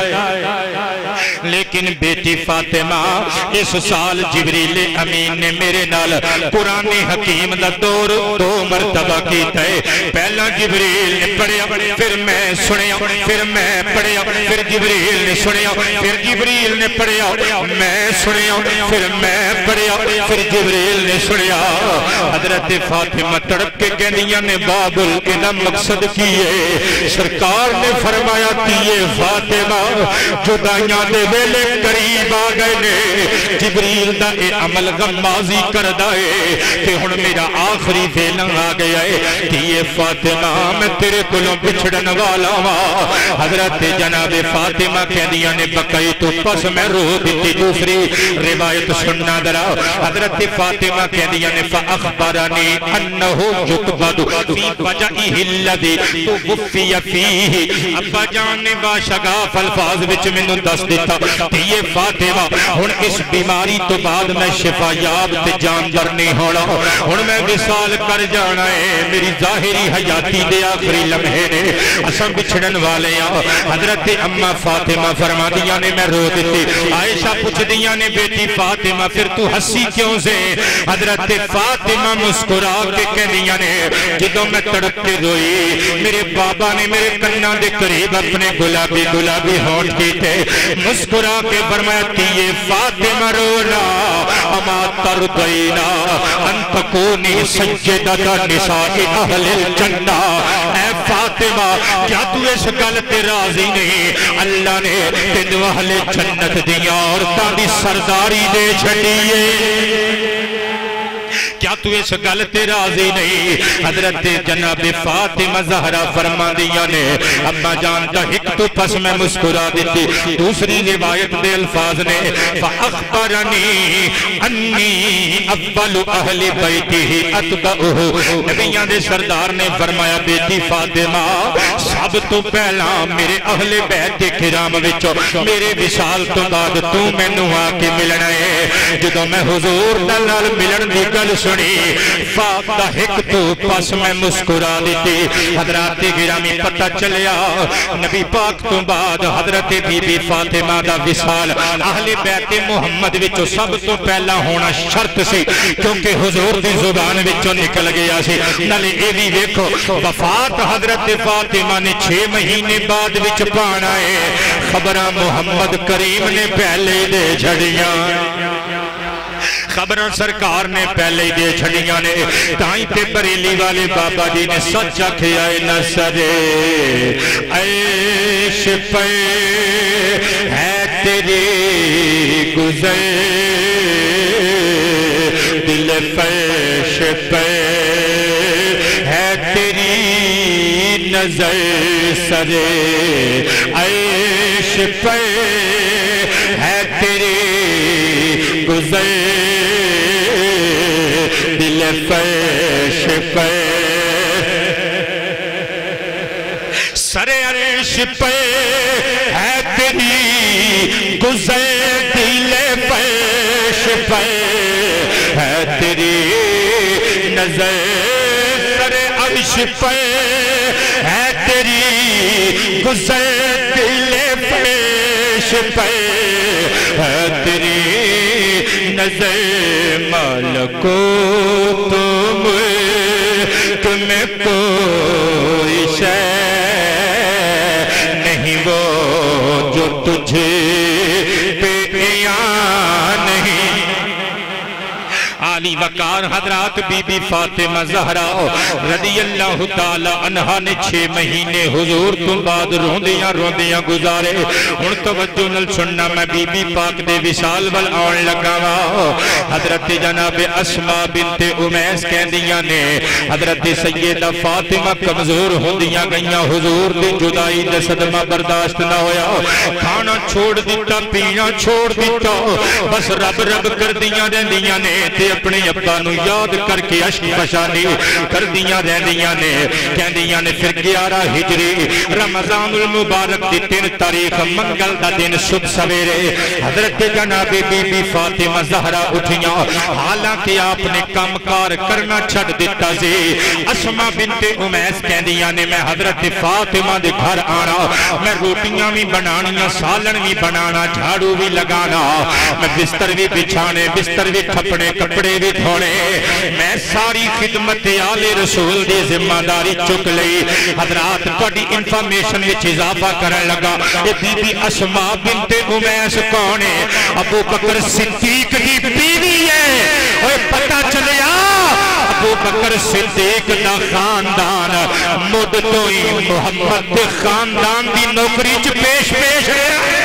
ہے لیکن بیٹی فاطمہ اس سال جبریل امین نے میرے نال قرآن حکیم دا دور دو مرتبہ کیتا ہے پہلا جبریل نے پڑھیا پھر میں سنیا پھر میں پڑھیا پھر جبریل نے سنیا پھر جبریل نے پڑھیا میں سنیا پھر میں پڑھیا پھر جبریل نے سنیا حضرت فاطمہ تڑپ کے کہنیاں نے بابل کے نہ مقصد کیے سرکار نے فرمایا کیے فاطمہ جدائیاں دے ویلے قریب آ گئے نے جبریل دا اے عمل غمازی کردہ ہے کہ ہن میرا آخری ویلہ آ گیا ہے کیے فاطمہ میں تیرے کلوں بچھڑن والا ہوا حضرت جناب فاطمہ کہنیاں نے بکائی تو پس میں رو دیتی دوسری روایت سننا درا حضرت فاطمہ کہنیاں نے فأخبرنی انہو یقبض فی وجعہ الذی توفی فیہ ابا جان نے باشگاف الفاظ وچ میں دس دیتا کہ یہ فاطمہ ہن اس بیماری تو بعد میں شفا یاب تے جاندر نہیں ہونا ہن میں وصال کر جانا ہے میری ظاہری حیاتی دے آخری لمحے نے اساں بچھڑن والے ہیں حضرت اما فاطمہ فرما دیا نے میں رو دیتی عائشہ پوچھ دیا نے بیٹی فاطمہ پھر تو ہنسی کیوں سے حضرت فاطمہ مسکرا کے کہنیاں نے جدوں میں تڑپ کے روئی میرے بابا نے میرے کناں دے قریب اپنے گلابی گلابی ہونٹ کیتے مسکرا کے فرمایا یہ فاطمہ رونا اما ترضینا ان تکونی سیدۃ نساء اہل الجنہ اے فاطمہ کیا تو اس گل تے راضی نہیں اللہ نے تینوں اہل جنت دی عورتاں دی سرداری دے چھڈی ہے کیا تو اس گل تے راضی نہیں؟ حضرت جناب فاطمہ زہرا فرماندیاں نے ابا جان دا ایک تو پس میں مسکرا دیتی. دوسری روایت دے الفاظ نے فاخبرنی انی اول اہل بیتہ اتبعہ. نبیاں دے سردار نے فرمایا بیٹی فاطمہ سب تو پہلا میرے اہل بیت کرام وچوں میرے وصال تو بعد تو مینوں آ کے ملنا ہے. جدوں میں حضور نال ملن دی گل سنی فاطمہ ایک تو پس میں مسکرا دیتی. حضرات گرامی پتہ چلیا نبی پاک تو بعد حضرت بی بی فاطمہ دا وصال اہل بیت محمد وچوں سب تو پہلا ہونا شرط سی کیونکہ حضور دی زبان وچوں نکل گیا سی. نالے اے وی ویکھو وفات حضرت فاطمہ نے 6 مہینے بعد وچ پانا ہے. خبراں محمد کریم نے پہلے دے چھڑیاں خبریں سرکار نے پہلے دے چھڑیاں نے. تائیں تے بریلی والے بابا جی نے سچ آکھیا اے نصر عیش پہ ہے تیری گزر دل پیش پہ ہے تیری نظر سر عیش پہ ہے تیری گزر دل پیش پہ سر عرش پہ ہے تیری گزر دل پیش پہ ہے تیری نظر سر عرش پہ ہے تیری گزر دل پیش پہ ہے تیری نظر مالکو تمہیں کوئی شے نہیں وہ جو تجھے پہ عیاں نہیں. عالی وقار حضرات بی بی فاطمہ زہرا رضی اللہ تعالی عنہ نے 6 مہینے حضور تو بعد روندیاں گزارے. ہن توجہ نال سننا میں بی بی پاک دے وصال ول آن لگا وا. حضرت جناب اسماء بنت امیس کہندیاں نے حضرت سیدہ فاطمہ کمزور ہوندیاں گئیاں. حضور دی جدائی دا صدمہ برداشت نہ ہویا. کھانا چھوڑ دیتا پینا چھوڑ دیتا بس رب رب کردیاں رہندیاں نے تے اپنے ابا نو یاد کر کے عشق فشانی کردیاں رہندیاں نے. کہندیاں نے پھر 11 ہجری رمضان المبارک دی 3 تاریخ منگل دا دن صبح سویرے حضرت جناب بی بی فاطمہ زہرا اٹھیاں. حالانکہ آپ نے کام کار کرنا چھڑ دیتا سی. اسماء بنت امیس کہندیاں نے میں حضرت فاطمہ دے گھر آنا میں روٹیاں بھی بنانیاں سالن بھی بنانا جھاڑو بھی لگانا میں بستر بھی بچھانے بستر بھی کھپنے کپڑے بھی دھونے میں ساری خدمت آل رسول دی ذمہ داری چک لئی. حضرات بڑی انفارمیشن وچ اضافہ کرنے لگا. یہ بی بی اسماء بنت امیس کون ہے؟ ابو بکر صدیق دی بیوی ہے. اوہ پتہ چلیا ابو بکر صدیق دا خاندان مد تو ہی محمد دے خاندان دی نوکری چ پیش رہا ہے.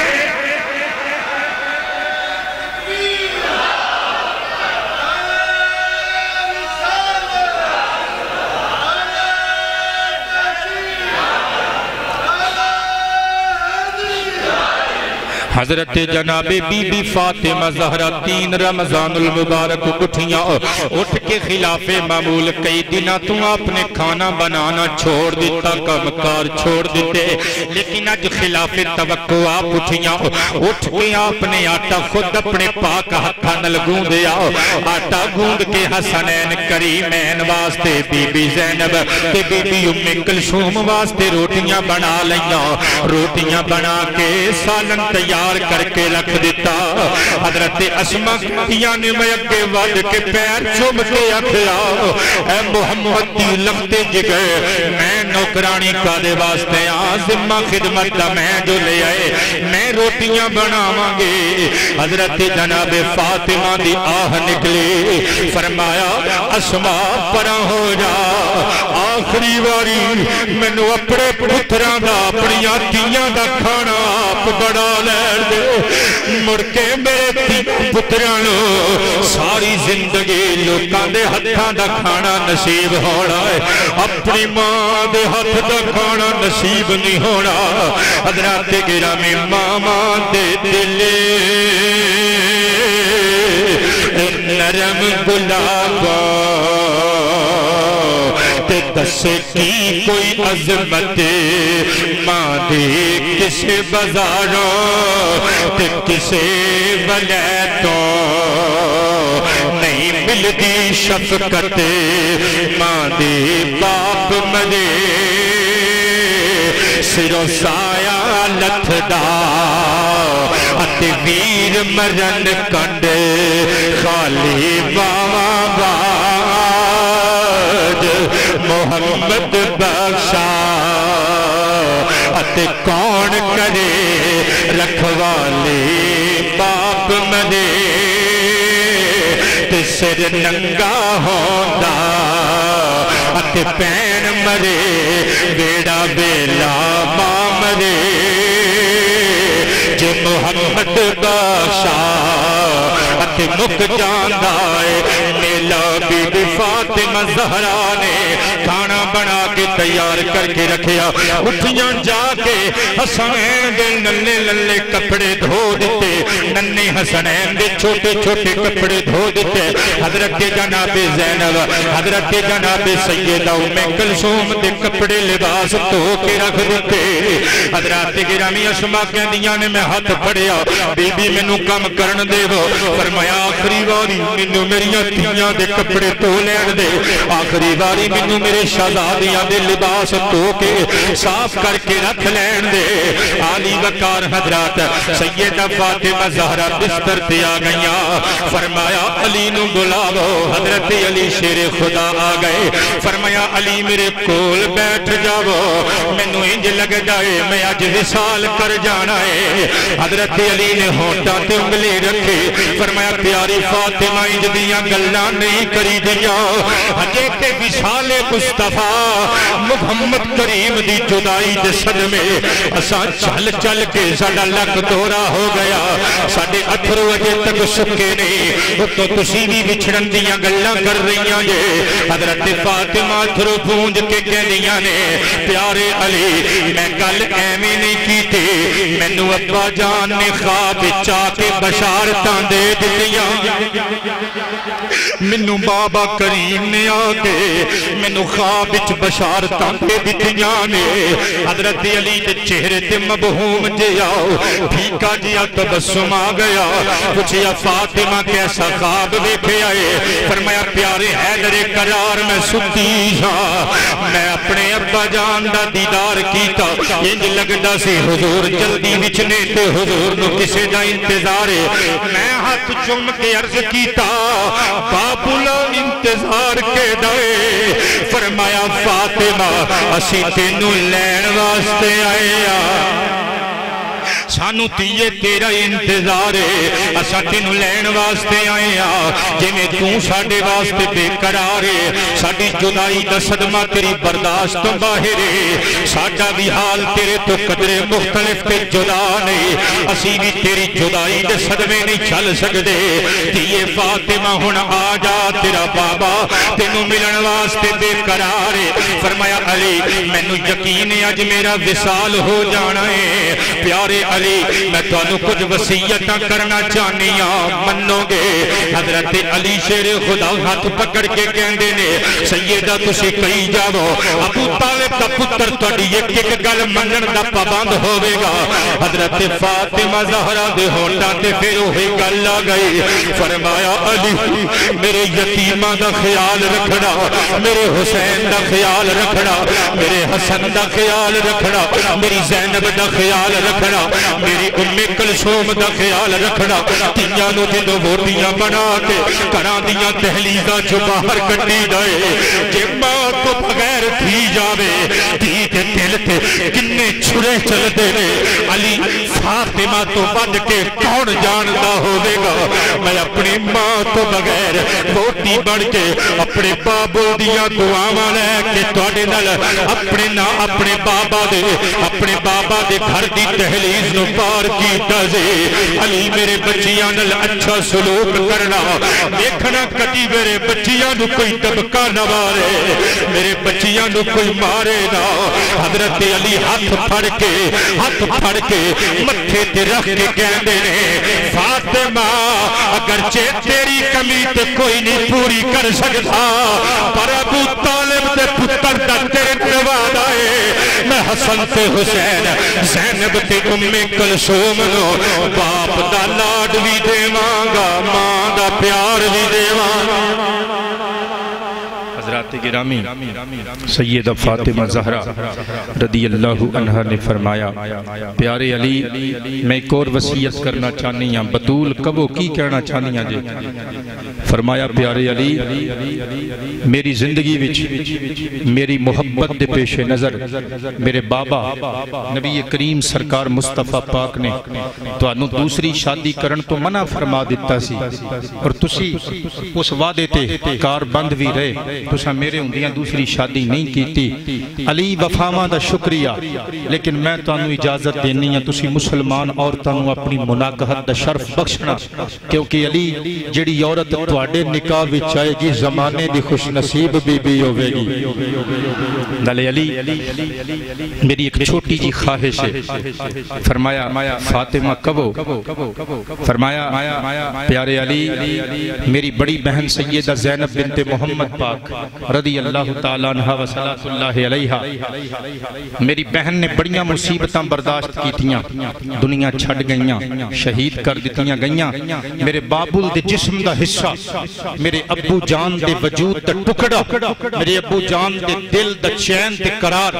حضرت جناب بی بی فاطمہ زہرا 3 رمضان المبارک اٹھیاں اٹھ کے خلاف معمول کئی دنہ تو آپ نے کھانا بنانا چھوڑ دیتا کامکار چھوڑ دیتے. لیکن آج خلاف توقع آپ اٹھیاں اٹھ کے آپ نے آٹا خود اپنے پاک ہتھاں نال گوندیا. آٹا گوند کے حسنین کریمین واسطے بی بی زینب تے بی بی ام کلثوم واسطے روٹیاں بنا لیاں. روٹیاں بنا کے سالن تیار کر کے رکھ دیتا. حضرت اسماء نے میں اگے ود کے پیر چوم کے آکھیا اے محمد دی لگتے جگر میں نوکرانی کا دے واسطے ذمہ خدمت دا میں جو لے آئے میں روٹیاں بناواں گے. حضرت جناب فاطمہ دی آہ نکلی. فرمایا اسماء پراں ہو جا آخری واری مینوں اپنے پتراں دا اپنیاں دھیاں دا کھانا آپ بڑا لے مڑ کے میرے پترانو ساری زندگی لوکاں دے ہتھاں دا کھانا نصیب ہونا ہے، اپنی ماں دے ہتھ دا کھانا نصیب نہیں ہونا۔ حضرات گرامی ماما دے دلے نرم گلابا تے دس کی کوئی عظمت ماں دے کسے بازاروں تے کسے ولیتوں نہیں ملدی شفقت ماں دے باپ مرے سرو سایہ لتھدا اتے ویر مرن کنڈ خالی باوا باج محمد بخشا اتے کون کرے رکھوالے باپ مرے تے سر ننگا ہوندا اتے پین مرے بیڑا بیلا ماں مرے جو محمد بخشا اتے مک جاندہ ہے میلا بی بی فاطمہ زہرا نے کھانا بنا کے تیار کر کے رکھیا، اٹھیاں جا کے حسنین دے نلے للے کپڑے دھو دیتے، ننے حسنین دے چھوٹے چھوٹے کپڑے دھو دیتے، حضرت جناب زینب حضرت جناب سیدہ ام کلثوم دے کپڑے لباس دھو کے رکھ دیتے۔ حضرات گرامی اسما کہندیاں نے میں ہاتھ پڑیا بی بی مینوں کم کرن دے وہ، فرمایا آخری واری مینوں میریاں تیاں دے کپڑے دھو لین دے، آخری واری مینوں میرے شہزادیاں دے لباس دھو کے صاف کر کے رکھ لین دے۔ علی وقار حضرات سیدہ فاطمہ زہرا بستر تے آ گئیاں، فرمایا علی نو بلاو، حضرت علی شیر خدا آ گئے، فرمایا علی میرے کول بیٹھ جاؤ، مینوں انج لگ جائے میں اج وصال کر جانا ہے۔ حضرت علی نے ہونٹاں تے انگلی رکھی، فرمایا پیاری فاطمہ انج دیاں گلاں نہیں کری دیاں، ہجے تے وصال مصطفیٰ محمد کریم دی جدائی دے صدمے اساں چل چل کے ساڈا لک دورا ہو گیا، ساڈے اتھرو اجے تک سکے نہیں، تو تسی بھی بچھڑن دیاں گلاں کر رہیاں جے۔ حضرت فاطمہ اتھرو پونج کے کہندیاں نے پیارے علی میں گل ایویں نہیں کیتی، مینوں ابا جان نے خواب چا کے بشارتاں دے دتیاں، مینوں بابا کریم نے آ کے مینوں خواب وچ بشارتاں دے دتیاں نے۔ حضرت علی دے چہرے تے مبہوم جیا پھیکا جیا تبسم آ گیا، پوچھیا فاطمہ کیسا خواب ویکھے آئے؟ فرمایا پیارے حیدر کرار میں ستی ہاں، میں اپنے ابا جان دا دیدار کیتا، انج لگدا سی حضور جلدی وچ نے تے حضور نو کسے دا انتظار ہے، میں ہاتھ چوم کے عرض کیتا بابولا انتظار کے دے، فرمایا فاطمہ اسی تینوں لین واسطے آئے سانو تیے تیرا انتظار ہے، اسا تینوں لین واسطے آئے جویں تو ساڈے واسطے بے قرار ہے، ساڈی جدائی دا صدمہ تیری برداشت تو باہر ہے، ساڈا بھی حال تیرے تو قدرے مختلف تے جدا نہیں، اسی بھی تیری جدائی دے صدمے نہیں چل سکدے، تیے فاطمہ ہن آ جا تیرا بابا تینوں ملن واسطے بے قرار ہے۔ فرمایا علی مینوں یقین ہے اج میرا وصال ہو جانا ہے، پیارے علی میں تو کچھ وصیتاں کرنا چاہنی ہاں منو گے؟ حضرت علی شیر خدا ہاتھ پکڑ کے کہندے نے سیدہ تسی کہی جاؤ ابو طالب دا پتر تہاڈی ایک ایک گل منن دا پابند ہوے گا۔ حضرت فاطمہ زہرا دے ہونٹاں تے پھر وہی گل آ گئی، فرمایا علی میرے یتیماں دا خیال رکھنا، میرے حسین دا خیال رکھنا، میرے حسن دا خیال رکھنا، میری زینب دا خیال رکھنا، میری ام کلثوم دا خیال رکھنا، تیاں نو جدو ووٹیاں بنا کے گھراں دیاں دہلیزاں چوں باہر کڈی جائے، جے ماں تو بغیر تھی جاوے دھی دے دل تے کنے چھڑے چلدے نے، علی فاطمہ تو ود کے کون جاندا ہوے گا؟ میں اپنی ماں تو بغیر ووٹی بن کے اپنے بابل دیاں دعاواں لے کے تواڈے نال اپنے بابا دے گھر دی دہلیز نو پار کیتا جے علی میرے بچیاں نال اچھا سلوک کرنا دیکھنا کدی میرے بچیاں نو کوئی دبکا نہ مارے میرے بچیاں نو کوئی مارے نہ حضرت علی ہاتھ پھڑ کے متھے تے رکھ کے کہندے نے فاطمہ اگرچہ تیری کمی تے کوئی نہیں پوری کر سکتا پر ابو طالب دے پتر دا تیرے نواز آئے میں حسن تے حسین زینب تے کلثوم نو باپ دا لاڈ بھی دیواں گا ماں دا پیار بھی دیواں گا حضرات گرامی سیدہ فاطمہ زہرا رضی اللہ عنہ نے فرمایا پیارے علی میں ایک اور وصیت کرنا چاہنی ہاں بطول کبو کی کہنا چاہنی ہاں جی فرمایا پیارے علی میری زندگی وچ میری محبت دے پیش نظر میرے بابا نبی کریم سرکار مصطفیٰ پاک نے تو انہوں دوسری شادی کرن تو منع فرما دیتا سی اور تسی اس وعدے تے کار بند بھی رہے تسا میرے ہوندیاں دوسری شادی نہیں کیتی علی وفاواں دا شکریہ لیکن میں تانوں اجازت دینی ہاں تسی مسلمان عورتاں نوں اپنی مناکحت دا شرف بخشنا کیونکہ علی جڑی عورت تواڈے نکاح وچ آئے گی زمانے دی خوش نصیب بی بی ہوے گی نالے علی میری ایک چھوٹی جی خواہش ہے فرمایا فاطمہ کبو فرمایا پیارے علی میری بڑی بہن سیدہ زینب بنت محمد پاک رضی اللہ تعالیٰ عنہ و صلاۃ اللہ علیہا میری بہن نے بڑیاں مصیبتاں برداشت کی تھیاں دنیا چھڑ گئیاں شہید کر دیتیاں گئیاں میرے بابل دے جسم دا حصہ میرے ابو جان دے وجود دا ٹکڑا میرے ابو جان دے دل دا چین تے قرار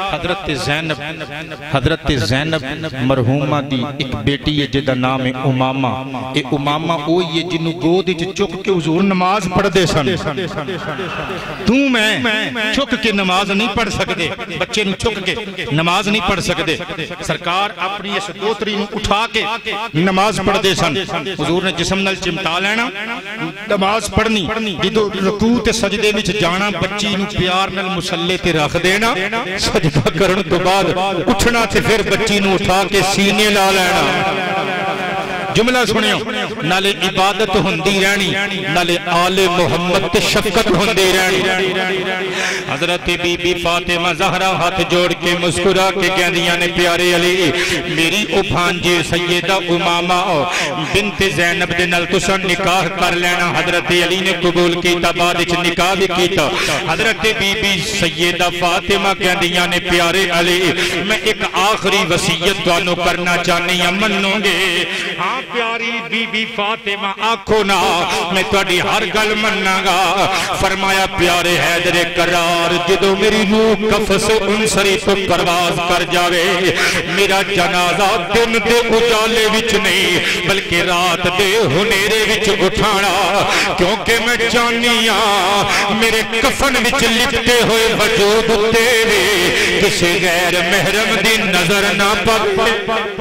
حضرت زینب مرحومہ دی ایک بیٹی ہے جدہ نام ہے امامہ اے امامہ اوئی ہے جنہوں گود چک کے حضور نماز پڑھ دے سن تو میں چک کے نماز نہیں پڑھ سکتے بچے نو چک کے نماز نہیں پڑھ سکتے سرکار اپنی اس دوتری نو اٹھا کے نماز پڑھ دے سن حضور نے جسم نل چمٹا لینا نماز پڑھنی جدو رکوع تے سجدے وچ جانا بچی نو پیار نال مسلے تے رکھ دینا سجدہ کرن تو بعد اٹھنا تے پھر بچی نو اٹھا کے سینے لا لینا جملہ سنیو نالے عبادت ہوندی رہنی نالے آل محمد تے شفقت ہوندی رہنی حضرت بی بی فاطمہ زہرا ہاتھ جوڑ کے مسکرا کے کہندیاں نے پیارے علی میری او بھانجی سیدہ امامہ بنت زینب دے نال تساں نکاح کر لینا حضرت علی نے قبول کیتا بعد وچ نکاح بھی کیتا حضرت بی بی سیدہ فاطمہ کہندیاں نے پیارے علی میں ایک آخری وصیت تانوں کرنا چاہنی ہاں منو گے ہاں پیاری بی بی فاطمہ آکھو نا میں تواڈی ہر گل مننا گا فرمایا پیارے حیدر کرار جدو میری روح کفس انسری تو پرواز کر جاوے میرا جنازہ دن دے اجالے وچ نہیں بلکہ رات دے ہنیرے وچ اٹھانا کیونکہ میں چاہنیاں میرے کفن وچ لپٹے ہوئے وجود تیرے کسی غیر محرم دی نظر نہ پڑے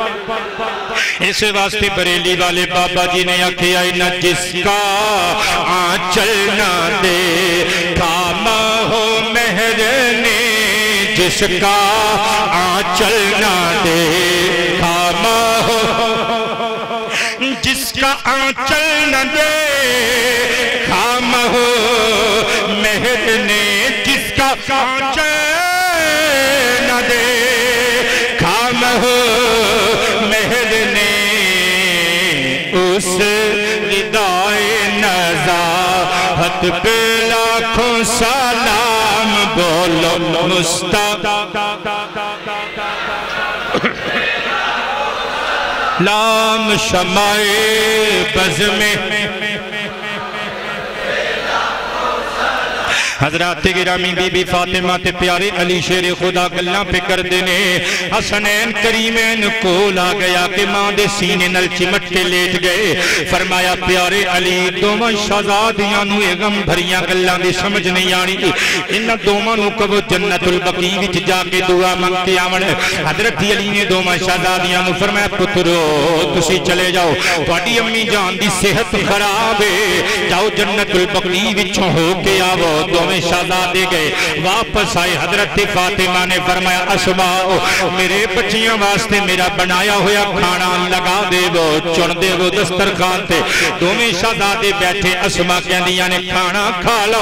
اس واسطے بریلی والے بابا جی نے آکھے آئی نہ جس کا آنچل نہ دے کام ہو مہر نے جس کا آنچل نہ دے کام ہو جس کا آنچل نہ دے کام ہو مہر نے جس کا آنچل نہ دے کام ہو مہر نے اس ردائے نزاہت پہ لاکھوں سلام بولو مصطفیٰ لام شمع بز میں حضرات گرامی بی بی فاطمہ تے پیارے علی شیر خدا گلاں پہ کر دینے حسنین کریمین کول آ گیا کہ ماں دے سینے نل چمٹ کے لیٹ گئے فرمایا پیارے علی دوما شہزادیاں نو غم بھریاں گلاں دی سمجھ نہیں آنی انہاں دوما نو کبو جنت البقیع وچ جا کے دعا منگ کے آون حضرت علی نے دوما شہزادیاں نو فرمایا پترو تسی چلے جاؤ تہاڈی امی جان دی صحت خراب ہے جاؤ جنت البقیع وچوں ہو کے آو دوویں شہزادے گئے واپس آئے حضرت فاطمہ نے فرمایا اسماء میرے بچیاں واسطے میرا بنایا ہویا کھانا لگا دے وہ چن دے وہ دسترخوان تے دوویں شہزادے بیٹھے اسماء کہندیاں نے کھانا کھا لو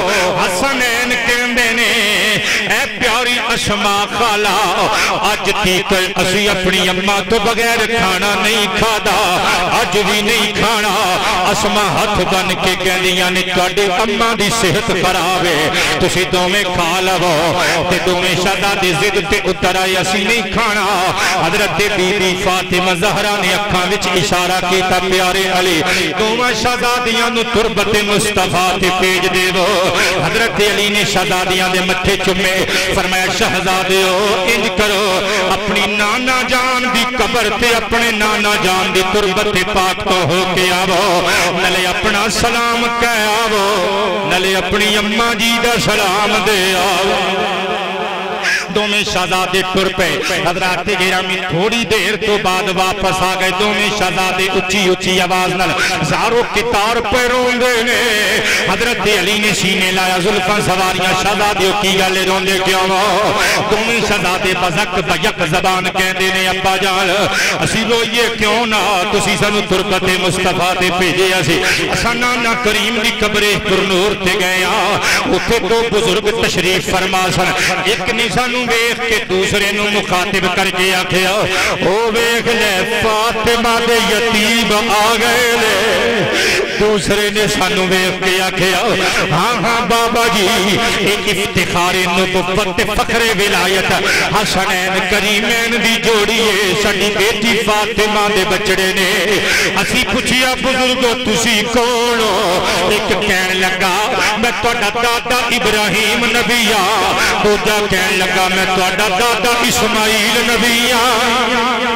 حسنین کہندے نے اے پیاری اسماء خالہ اج تیک اسی اپنی اماں تو بغیر کھانا نہیں کھادا اج بھی نہیں کھانا اسماء ہاتھ بن کے کہندیاں نے تواڈے اماں دی صحت خراب ہے تسی دوویں کھا لو تے دوویں شہزادے ضد تے اتر آئے اسی نہیں کھانا حضرت بی بی فاطمہ زہرا نے اکھاں وچ اشارہ کیتا پیارے علی دوویں شہزادیاں نو تربت مصطفیٰ تے بھیج دیو حضرت علی نے شہزادیاں دے متھے چومے فرمایا شہزادیو انج کرو اپنی نانا جان دی قبر تے اپنے نانا جان دی تربت پاک تو ہو کے آو نلے اپنا سلام کہہ آو نلے اپنی اماں جی دا سلام دے آو دوویں شہزادے ٹر پے حضرات گرامی تھوڑی دیر تو بعد واپس آ گئے دوویں شہزادے اچھی اچھی آواز نال زارو کتار پہ روندے نے حضرت علی نے سینے لایا زلفاں سواریاں شہزادے کی گلے روندے کیوں دوویں شہزادے بزک بیک زبان کہندے نے ابا جان اسی روئیے کیوں نہ تسی سانو تربت مصطفیٰ تے بھیجے اسی اساں نانا کریم دی قبر پرنور تے گئے اوتھے دو بزرگ تشریف فرما سن ایک نے سانو ویکھ کے دوسرے نو مخاطب کر کے آکھیا او ویکھ لے فاطمہ دے یتیم آ گئے لے دوسرے نے سانو ویکھ کے آکھیا ہاں ہاں بابا جی ایک افتخار نبوت فخر ولایت حسنین کریمین دی جوڑی ہے ساڈی بیٹی فاطمہ دے بچڑے نے اسی پوچھیا بزرگو تسی کون ہو ایک کہن لگا میں تہاڈا دادا ابراہیم نبی ہاں دوجا کہن لگا میں تہاڈا دادا اسماعیل نبی ہاں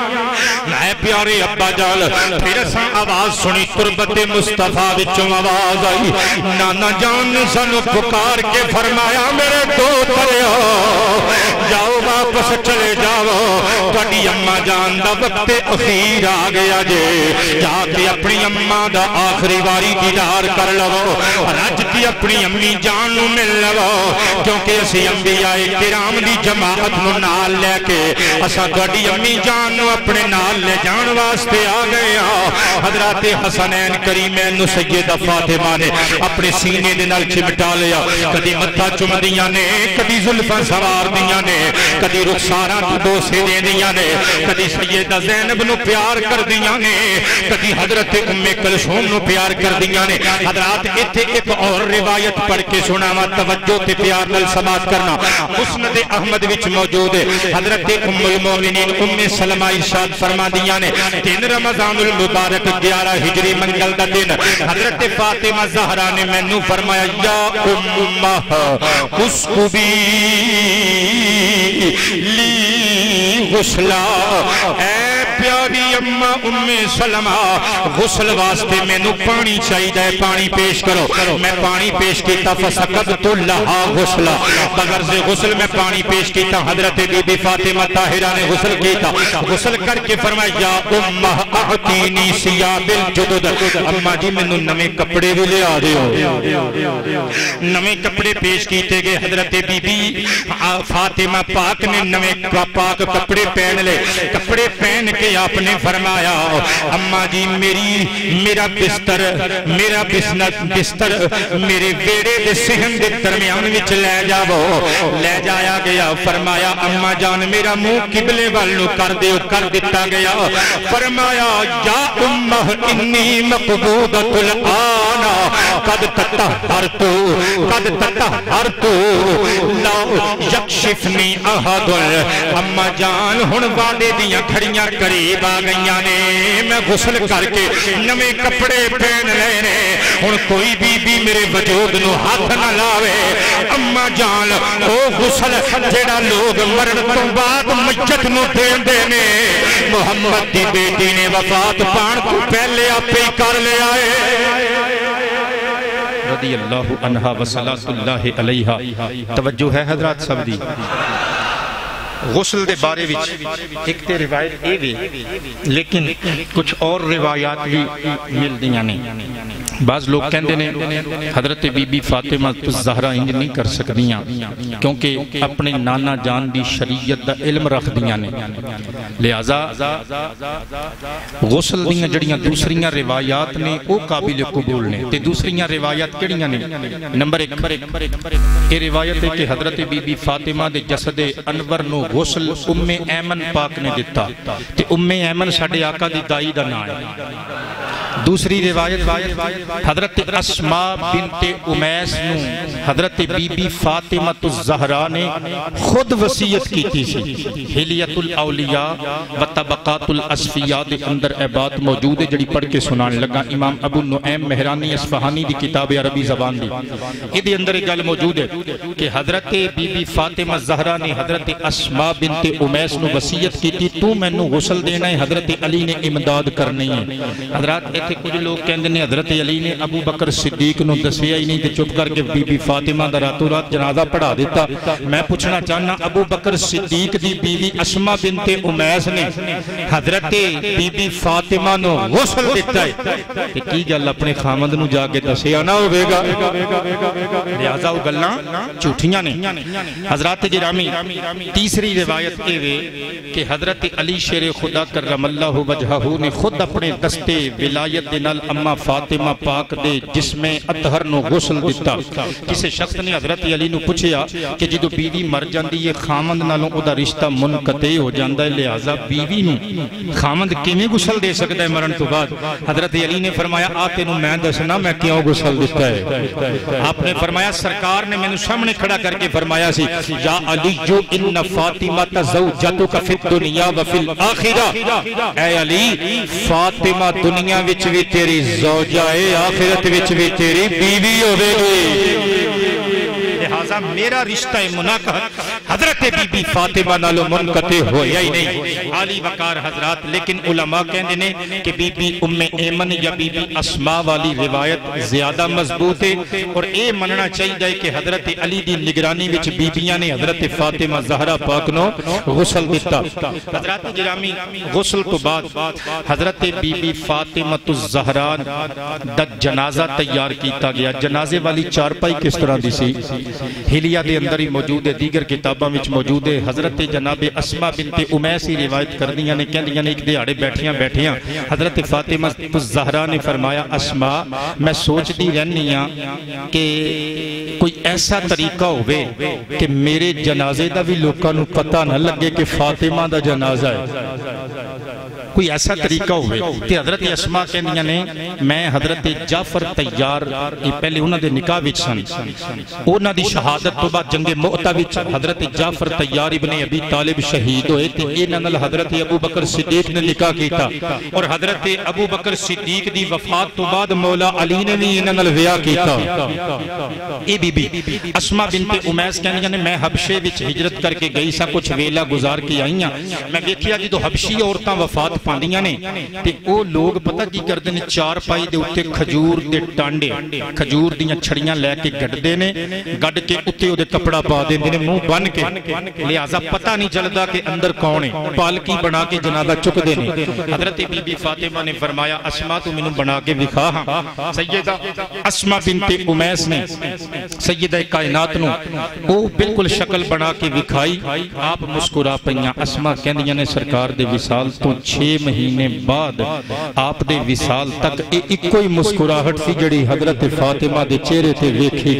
میں پیارے ابا جان پھر اساں آواز سنی تربت مصطفیٰ وچوں آواز آئی نانا جان نے سانو پکار کے فرمایا میرے دو تریو جاؤ واپس چلے جاؤ تہاڈی اماں جان دا وقت اخیر آ گیا جے جا کے اپنی اماں دا آخری واری دیدار کر لو رج کی اپنی امی جان نو مل لو کیونکہ اسی انبیاء کرام دی جماعت نو نال لے کے اساں تہاڈی امی جان نو اپنے نال لے جان واسطے آ گئے حضرات حسنین کریمین نو سیدہ فاطمہ نے اپنے سینے دے نال چمٹا لیا کدی متھا چم دیاں نے کدی زلفاں سوار دیاں نے کدی رخساراں تو بوسے دے دیاں نے کدی سیدہ زینب نو پیار کر دیاں نے کدی حضرت ام کلثوم نو پیار کر دیاں نے حضرات ایتھے ایک اور روایت پڑھ کے سناواں توجہ تے پیار نال سماعت کرنا مسند احمد وچ موجود ہے حضرت ام المومنین ام سلمہ ارشاد فرما دیاں نے دن رمضان المبارک 11 ہجری منگل دا دن حضرت فاطمہ زہرا نے مینوں فرمایا یا امہ اسکبی لی غسلا اے پیاری امہ ام سلمہ غسل واسطے مینوں پانی چاہیے پانی پیش کرو میں پانی پیش کیتا فسقطت لہا غسلا بغرض غسل میں پانی پیش کیتا حضرت بی بی فاطمہ طاہرہ نے غسل کیتا غسل کر کے فرمایا یا امہ اعطینی ثیاب الجدد اماں جی مینوں نویں کپڑے بھی لے آ دیو نویں کپڑے پیش کیتے گئے حضرت بی بی فاطمہ پاک نے نویں پاک کپڑے پہن لے کپڑے پہن کے آپ نے فرمایا اماں جی میرا بستر میرے بیڑے دے صحن دے درمیان وچ لے جاؤ لے جایا گیا فرمایا اماں جان میرا منہ قبلے والوں کر دیو کر دیتا گیا فرمایا یا امہ انی مقبوضۃ الآن قد تطہرت لا یکشفنی احد اماں جان ہن وعدے دیاں کھڑیاں کری قریب آ گئیاں نے میں غسل کر کے نویں کپڑے پہن لے نے ہن کوئی بی بی میرے وجود نو ہاتھ نہ لاوے اما جان او غسل جیڑا لوگ مرن تو بعد میت نو دیندے نے محمد دی بیٹی نے وفات پان تو پہلے آپ ہی کر لے آئے رضی اللہ عنہ وصلاۃ اللہ علیہا توجہ ہے حضرات سب دی غسل دے بارے وچ ایک تے روایت اے وی لیکن کچھ اور روایات بھی مل دیاں نے بعض لوگ کہندے نے حضرت بی بی فاطمہ الزہرا انج نہیں کر سکدیاں کیونکہ اپنے نانا جان دی شریعت دا علم رکھ دیاں نے لہذا غسل دیاں جڑیاں دوسریاں روایات نے او قابل قبول نے تے دوسریاں روایات کیڑیاں نے نمبر 1 یہ روایت ہے کہ حضرت بی بی فاطمہ دے جسد انور نو غسل ام ایمن پاک نے دیتا تے ام ایمن ساڈے آقا دی دائی دا نام ہے دوسری روایت حضرت اسماء بنت امیس نو حضرت بی بی فاطمہ الزہرا نے خود وصیت کی تھی حلیت الاولیاء و طبقات الاسفیاء دے اندر عبادت موجود ہے جڑی پڑھ کے سنان لگا امام ابو نعیم مہرانی اصفہانی دی کتاب عربی زبان دی یہ اندر ایک گل موجود ہے کہ حضرت بی بی فاطمہ الزہرا نے حضرت اسماء بنت امیس نو وصیت کی تھی تو میں نو غسل دینا ہے حضرت علی نے امداد کرنی ہے حضرات ایتھے کچھ لوگ کہندے نے حضرت علی نے ابو بکر صدیق نو دسیا ہی نہیں تے چپ کر کے بی بی فاطمہ دا راتوں رات جنازہ پڑھا دیتا میں پوچھنا چاہنا ابو بکر صدیق دی بیوی اسماء بنت امیس نے حضرت بی بی فاطمہ نو غسل دیتا ہے تے کی گل اپنے خامد نو جا کے دسیا نہ ہوے گا لہذا وہ گلاں جھوٹیاں نے حضرات گرامی تیسری روایت اے وے کہ حضرت علی شیر خدا کرم اللہ وجہہ نے خود اپنے دستے ولایت دنال اما فاطمہ پاک دے جس میں اطہر نو غسل دیتا کسی شخص نے حضرت علی نو پوچھیا کہ جدو بیوی مر جاندی یہ خامند نالوں او دا رشتہ منقطع ہو جاندہ ہے لہذا بیوی نو خامند کیویں غسل دے سکتا ہے مرن تو بعد حضرت علی نے فرمایا آتے نو میں دسنا میں کیوں غسل دیتا ہے آپ نے فرمایا سرکار نے میں نو سامنے کھڑا کر کے فرمایا سی یا علی جو ان فاطمہ زوجتک فی الدنیا و فی الاخرہ اے علی فاطمہ دنیا وچ بھی تیری زوجہ ہے آخرت وچ بھی تیری بیوی ہوئے گی لہذا میرا رشتہ مناقض حضرت بی بی فاطمہ نالو منقطع ہویا ہی نہیں عالی وقار حضرات لیکن علماء کہنے نے کہ بی بی ام ایمن یا بی بی اسماء والی روایت زیادہ مضبوط ہے اور اے مننا چاہیے کہ حضرت علی دی نگرانی وچ بیبیاں نے حضرت فاطمہ زہرا پاک نو غسل دیتا حضرات گرامی غسل تو بعد حضرت بی بی فاطمہ الزہرا دا جنازہ تیار کیتا گیا جنازے والی چارپائی کس طرح دی سی حلیہ دے اندر ہی موجود ہے دیگر کتاباں وچ موجود ہے حضرت جناب اسماء بنت امیس ہی روایت کر دیاں نے کہندیاں نے ایک دیہاڑے بیٹھیاں حضرت فاطمہ الزہرا نے فرمایا اسماء میں سوچتی رہنی ہاں کہ کوئی ایسا طریقہ ہوئے کہ میرے جنازے دا بھی لوکاں نو پتہ نہ لگے کہ فاطمہ دا جنازہ ہے کوئی ایسا طریقہ ہوئے کہ حضرت اسماء کہندیاں نے میں حضرت جعفر تیار پہلے انہاں دے نکاح وچ سن انہاں دی شہادت تو بعد جنگ مؤتہ وچ حضرت جعفر تیار ابن ابی طالب شہید ہوئے تے انہاں نال حضرت ابو بکر صدیق نے نکاح کیتا اور حضرت ابو بکر صدیق دی وفات تو بعد مولا علی نے بھی انہاں نال بیاہ کیتا اے بی بی اسماء بنت امیس کہندیاں نے میں حبشے وچ ہجرت کر کے گئی سا کچھ ویلا گزار کے آئیاں میں ویکھیا جدوں حبشی عورتاں وفات پاندیاں نے تے او لوگ پتہ کی کردے نے چار پائی دے اوتے کھجور دے ٹانڈے کھجور دیاں چھڑیاں لے کے گڈدے نے گڈ کے اوتے او دے کپڑا پا دیندے نے منہ بن کے لہذا پتہ نہیں چلدا کہ اندر کون ہے پالکی بنا کے جنازہ چک دے نے حضرت بی بی فاطمہ نے فرمایا اسماء تو مینوں بنا کے دکھا ہاں سیدہ اسماء بنت امیس نے سیدہ کائنات نو او بالکل شکل بنا کے دکھائی آپ مسکرا پئیاں اسماء کہندیاں نے سرکار دے وصال تو 6 مہینے بعد آپ دے وصال تک ایک کوئی مسکراہٹ سی جڑی حضرت فاطمہ دے چہرے تے ویکھی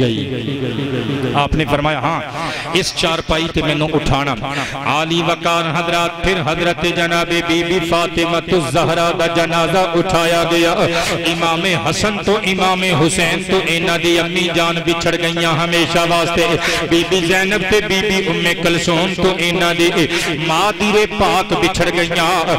گئی آپ نے فرمایا ہاں اس چارپائی تے میں نو اٹھانا عالی وقار حضرات پھر حضرت جناب بی بی فاطمہ الزہرا دا جنازہ اٹھایا گیا امام حسن تو امام حسین تو انہاں دی امی جان بچھڑ گئیاں ہمیشہ واسطے بی بی زینب تے بی بی ام کلثوم تو انہاں دی ماں دیر پاک بچھڑ گئیاں حضرت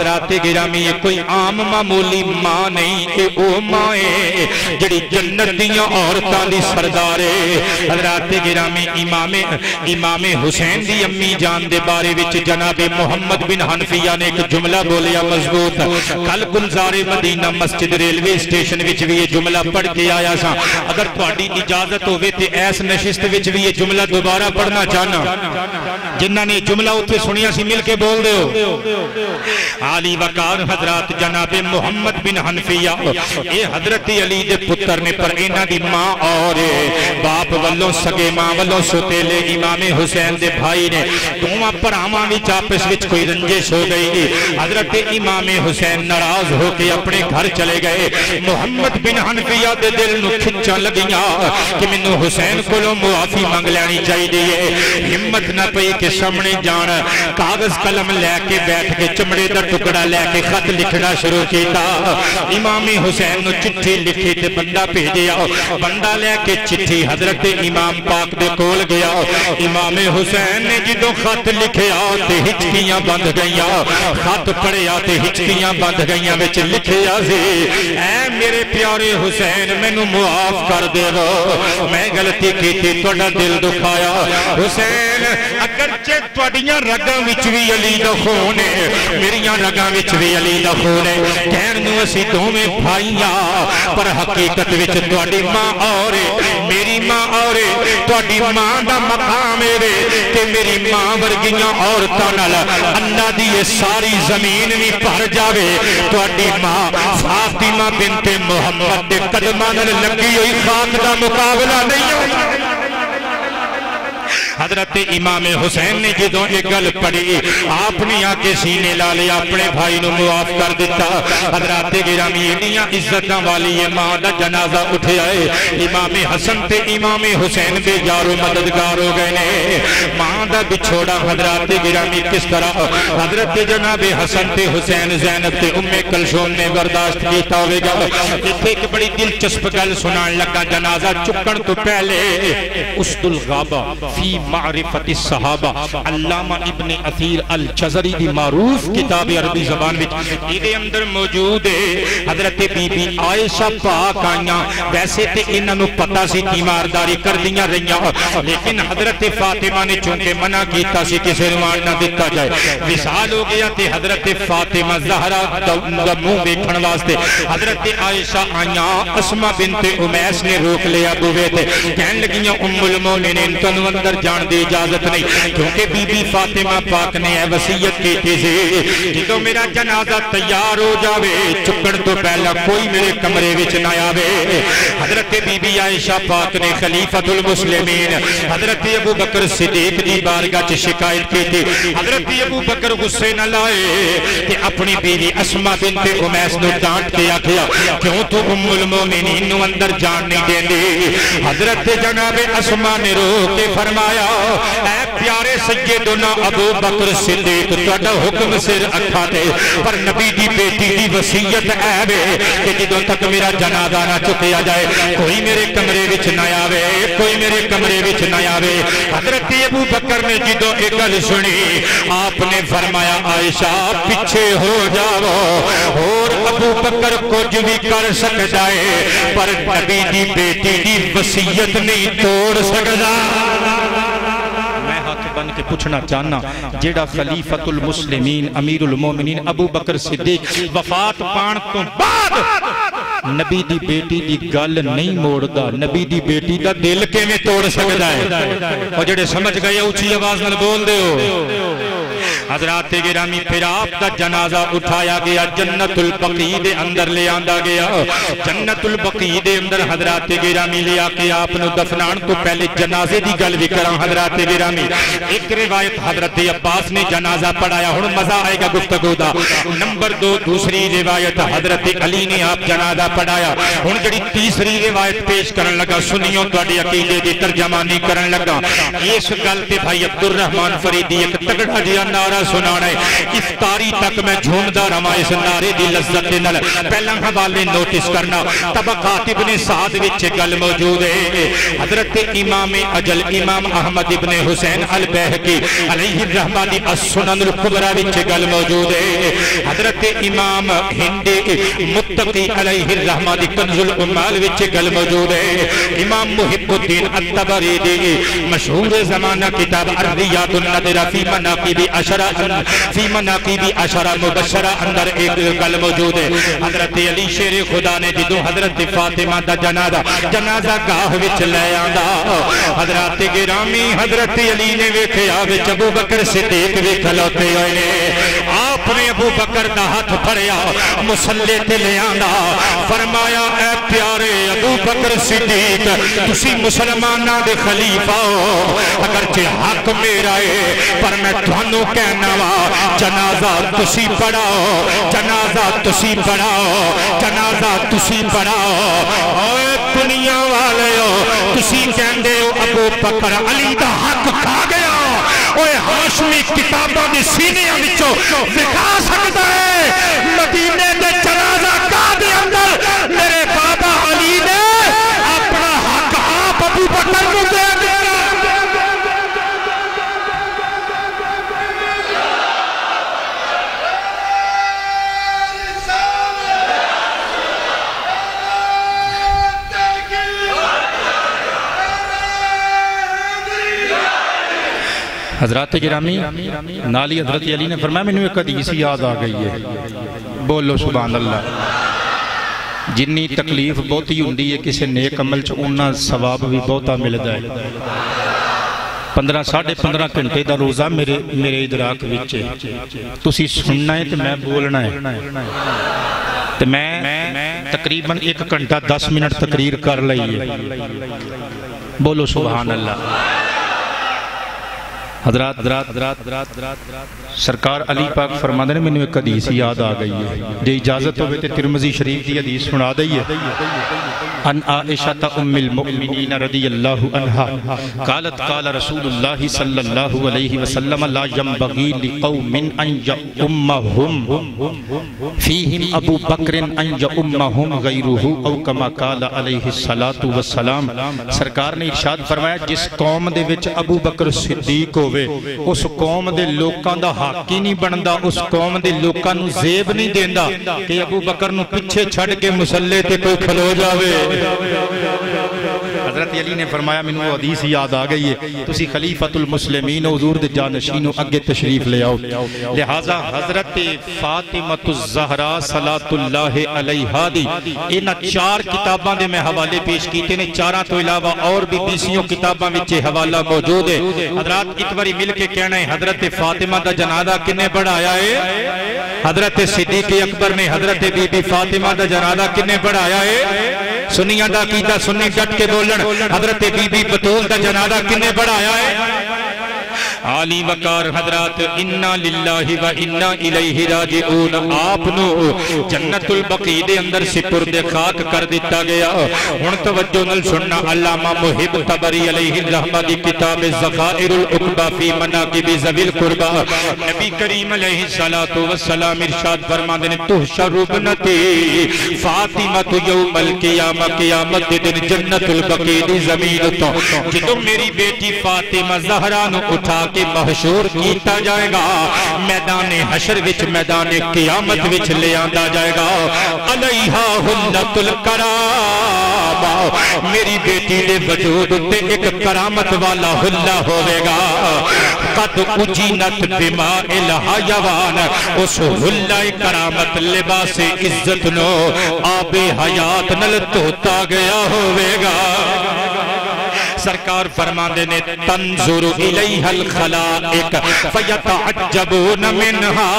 حضرات گرامی یہ کوئی عام معمولی ماں نہیں، اے او ماں ہے جڑی جنت دیاں عورتاں دی سردار ہے۔ حضرات گرامی امام حسین دی امی جان دے بارے وچ جناب محمد بن حنفیہ نے ایک جملہ بولیا مضبوط، کل گلزار مدینہ مسجد ریلوے اسٹیشن وچ بھی یہ جملہ پڑھ کے آیا سا، اگر تہاڈی اجازت ہوے تے ایس نشست وچ بھی یہ جملہ دوبارہ پڑھنا چاہنا، جنہاں نے جملہ اتنے سنیا سی مل کے بول دے ہو۔ عالی وقار حضرات جناب محمد بن حنفیہ اے حضرت علی دے پتر نے، پر انہاں دی ماں اور باپ والوں سگے ماں والوں سوتیلے امام حسین دے بھائی نے، دوواں بھراواں وچ آپس وچ کوئی رنجش ہو گئی۔ حضرت امام حسین ناراض ہو کے اپنے گھر چلے گئے۔ محمد بن حنفیہ دے دل نو کھچاں لگیاں کہ مینوں حسین کولوں معافی منگ لینی چاہیے، ہمت نہ پئی کہ سامنے جان، کاغذ قلم لے کے بیٹھ کے چمڑے دا ٹکڑا لے کے خط لکھنا شروع کیتا۔ امام حسین نو چٹھی لکھی تے بندہ بھیجیا، بندہ لے کے چٹھی حضرت امام پاک دے کول گیا۔ امام حسین نے جدوں خط لکھیا تے ہچکیاں بند گئیاں، خط پڑھیا تے ہچکیاں بند گئیاں، وچ لکھیا سی اے میرے پیارے حسین مینوں معاف کر دے وہ، میں غلطی کیتی تہاڈا دل دکھایا۔ حسین اگرچہ تہاڈیاں رگاں وچ بھی علی دا خون ہے، میریاں رگاں وچ بھی علی دا خون ہے، کہن نوں اسی دوویں بھائیاں، پر حقیقت وچ تہاڈی ماں اور میری ماں اور تہاڈی ماں دا مقام ہے کہ میری ماں ورگیاں عورتاں نال اللہ دی یہ ساری زمین بھی بھر جاوے، تہاڈی ماں فاطمہ بنت محمد دے قدماں نال لگی ہوئی خاک دا مقابلہ نہیں ہوئی۔ حضرت امام حسین نے جدوں ایک گل پڑھی آپ نے آ کے سینے لا لیا، اپنے بھائی نو معاف کر دیتا۔ حضرات گرامی انیاں عزتاں والی ماں دا جنازہ اٹھیا ہے، امام حسن تے امام حسین بے جار و مددگار ہو گئے نے۔ ماں دا بچھوڑا حضرات گرامی کس طرح حضرت جناب حسن تے حسین زینب تے ام کلثوم نے برداشت کیتا ہوئے گا۔ اتنے ایک بڑی دلچسپ گل سنان لگا، جنازہ چکن تو پہلے اسد الغابہ فی معرفت الصحابہ علامہ ابن اثیر الجزری دی معروف کتاب عربی زبان وچ ایدے اندر موجود ہے۔ حضرت بی بی عائشہ پاک آئیاں، ویسے تے انہاں نوں پتہ سی تیمارداری کر دیاں رہیاں، لیکن حضرت فاطمہ نے چونکہ منع کیتا سی کسے نوں آن نہ دتا جائے، وصال ہو گیا تے حضرت فاطمہ زہرا دا منہ ویکھن واسطے حضرت عائشہ آئیاں، اسماء بنت امیس نے روک لیا بوے تے کہن لگیاں ام المومنین تنو اندر جان دی اجازت نہیں، کیونکہ بی بی فاطمہ پاک نے وصیت کی تھی جدو میرا جنازہ تیار ہو جاوے چکن تو پہلا کوئی میرے کمرے وچ نہ آوے۔ حضرت بی بی عائشہ پاک نے خلیفۃ المسلمین حضرت ابو بکر صدیق دی بارگاہ چ شکایت کی تھی۔ حضرت ابو بکر غصے نہ لائے کہ اپنی بیوی اسماء بنت امیس نو ڈانٹ کے آکھیا کیوں تو ام المومنین نو اندر جان نہیں دیندی؟ حضرت جناب اسماء نے رو کے فرمایا اے پیارے سیدنا ابو بکر صدیق تہاڈا حکم سر اکھا تے، پر نبی دی بیٹی دی وصیت اے وے کہ جدوں تک میرا جنازہ نہ چکیا جائے کوئی میرے کمرے وچ نہ آوے، کوئی میرے کمرے وچ نہ آوے۔ حضرت ابو بکر نے جدوں ایک گل سنی آپ نے فرمایا عائشہ پیچھے ہو جاؤ، اور ابو بکر کچھ بھی کر سکتا ہے پر نبی دی بیٹی دی وصیت نہیں توڑ سکتا۔ بن کے پوچھنا چاہنا جیڑا خلیفۃ المسلمین امیر المومنین ابو بکر صدیق وفات پان تو بعد نبی دی بیٹی دی گل نہیں موڑ دا، نبی دی بیٹی دا دل کے میں توڑ سکتا ہے؟ اور جڑے سمجھ گئے اچھی آواز نہ بول دے ہو۔ حضرات گرامی پھر آپ دا جنازہ اٹھایا گیا، جنت البقیع دے اندر لے آندا گیا۔ جنت البقیع دے اندر حضرات گرامی لے آکے آپ نو دفنان تو پہلے جنازے دی گل بھی کراں۔ حضرات گرامی ایک روایت حضرت عباس نے جنازہ پڑھایا، ہن مزہ آئے گا گفتگو دا۔ نمبر 2 دوسری روایت حضرت علی نے آپ جنازہ پڑھایا۔ ہن جڑی تیسری روایت پیش کرن لگا سنیو تہاڈے عقیدے دی ترجمانی کرن لگا۔ اس گل تے بھائی عبد الرحمن فریدی ایک تگڑا جہا نعرہ نعرہ سنانا ہے افطاری تک میں جھومدا رہا اس نعرے دی لذت نال پہلا حوالے نوٹس کرنا طبقات ابن سعد وچ گل موجود ہے حضرت امام اجل امام احمد ابن حسین البیہقی علیہ الرحمہ دی السنن الکبریٰ وچ گل موجود ہے حضرت امام ہندی متقی علیہ الرحمہ دی کنز العمال وچ گل موجود ہے امام محب الدین الطبری دی مشہور زمانہ کتاب الریاض النادرہ فی مناقب عشرہ مبشرہ اندر ایک گل موجود ہے حضرت علی شیر خدا نے جدو حضرت فاطمہ دا جنازہ گاہ وچ لے آندا حضرت گرامی حضرت علی نے ویکھیا وچ ابو بکر صدیق وی کھلوتے ہوئے نے آپ نے ابو بکر دا ہاتھ پھڑیا مصلی تے لے آندا فرمایا اے پیارے ابو بکر صدیق تسی مسلماناں دے خلیفہ ہو اگرچہ حق میرا ہے پر میں تھانوں کہنا وا جنازہ تسی پڑھاؤ جنازہ تسی پڑھاؤ جنازہ تسی پڑھاؤ اوے دنیا والے ہو تسی کہندے ہو ابو بکر علی دا حق کھا گیا اوے ہاشمی کتاباں دے سینے وچوں دکھا سکدا ہے مدینے دے جنازہ گاہ دے اندر میرے بابا علی نے اپنا حق آپ ابو بکر کو دے دیا حضرات گرامی نالی حضرت علی نے فرمایا میں نے ایک حدیث یاد آ گئی ہے بولو سبحان اللہ جنی تکلیف بہتی ہوندی ہے کسی نیک عمل چ اُنّا ثواب بھی بہتا ملدا ہے 15 گھنٹے دا روزہ میرے ادراک وچ تسی سننا ہے تے میں بولنا ہے تے میں تقریباً 1 گھنٹہ 10 منٹ تقریر کر لئی ہے بولو سبحان اللہ حضرات سرکار علی پاک فرماندے نے میں نے ایک حدیث یاد آ گئی ہے جو اجازت ہوئے تے ترمذی شریف دی حدیث سنا دئی ہے ان عائشہ ام المؤمنین رضی اللہ عنہا قالت قال رسول اللہ صلی اللہ علیہ وسلم لا ينبغي لقوم ان يؤمهم فيهم ابو بکر ان يؤمهم غیره او کما قال علیہ الصلوۃ والسلام سرکار نے ارشاد فرمایا جس قوم دے وچ ابو بکر صدیق ہوئے اس قوم دے لوکاں دا حق ہی نہیں بندا اس قوم دے لوکاں نو زیب نہیں دیندا کہ ابو بکر نو پیچھے چھڑ کے مصلی تے کوئی کھلو جاوے حضرت علی نے فرمایا میں نے وہ حدیث یاد آ گئی ہے تسی خلیفۃ المسلمین حضور دے جانشینوں اگے تشریف لے آؤ لہذا حضرت فاطمہ الزہرا صلاۃ اللہ علیہا دی ان 4 کتاباں دے میں حوالے پیش کیتے نے 4 تو علاوہ اور بھی 20 کتاباں وچ حوالہ موجود ہے حضرات ایک باری مل کے کہنا ہے حضرت فاطمہ دا جنازہ کنے پڑھایا ہے حضرت صدیق اکبر نے حضرت بی بی فاطمہ دا جنازہ کنے پڑھایا ہے سنیاں دا عقیدہ سنی ڈٹ کے بولن حضرت بی بی بطول دا جنازہ کنے پڑھایا ہے عالی وقار حضرات انا للہ و انا الیہ راجعون آپ نو جنت البقیع دے اندر سپرد خاک کر دیتا گیا ہن توجہ نال سننا علامہ محب طبری علیہ الرحمہ دی کتاب ذخائر العقبہ فی مناقب ذوی القربہ نبی کریم علیہ السلام ارشاد فرماندے نے تحشر ابنتی فاطمہ یوم القیامہ قیامت دے دن جنت البقیع دی زمین تو جدوں میری بیٹی فاطمہ زہرا نو اٹھا کے محشور کیتا جائے گا میدان حشر وچ میدان قیامت وچ لے آندا جائے گا علیہا حلت الکرامہ میری بیٹی دے وجود تے ایک کرامت والا حلہ ہوئے گا قد اجینت بماء الحیوان اس حلہ کرامت لباس عزت نو آب حیات نل دھوتا گیا ہوئے گا سرکار فرماندے نے تنظر الیہ الخلائق فیتعجبون منہا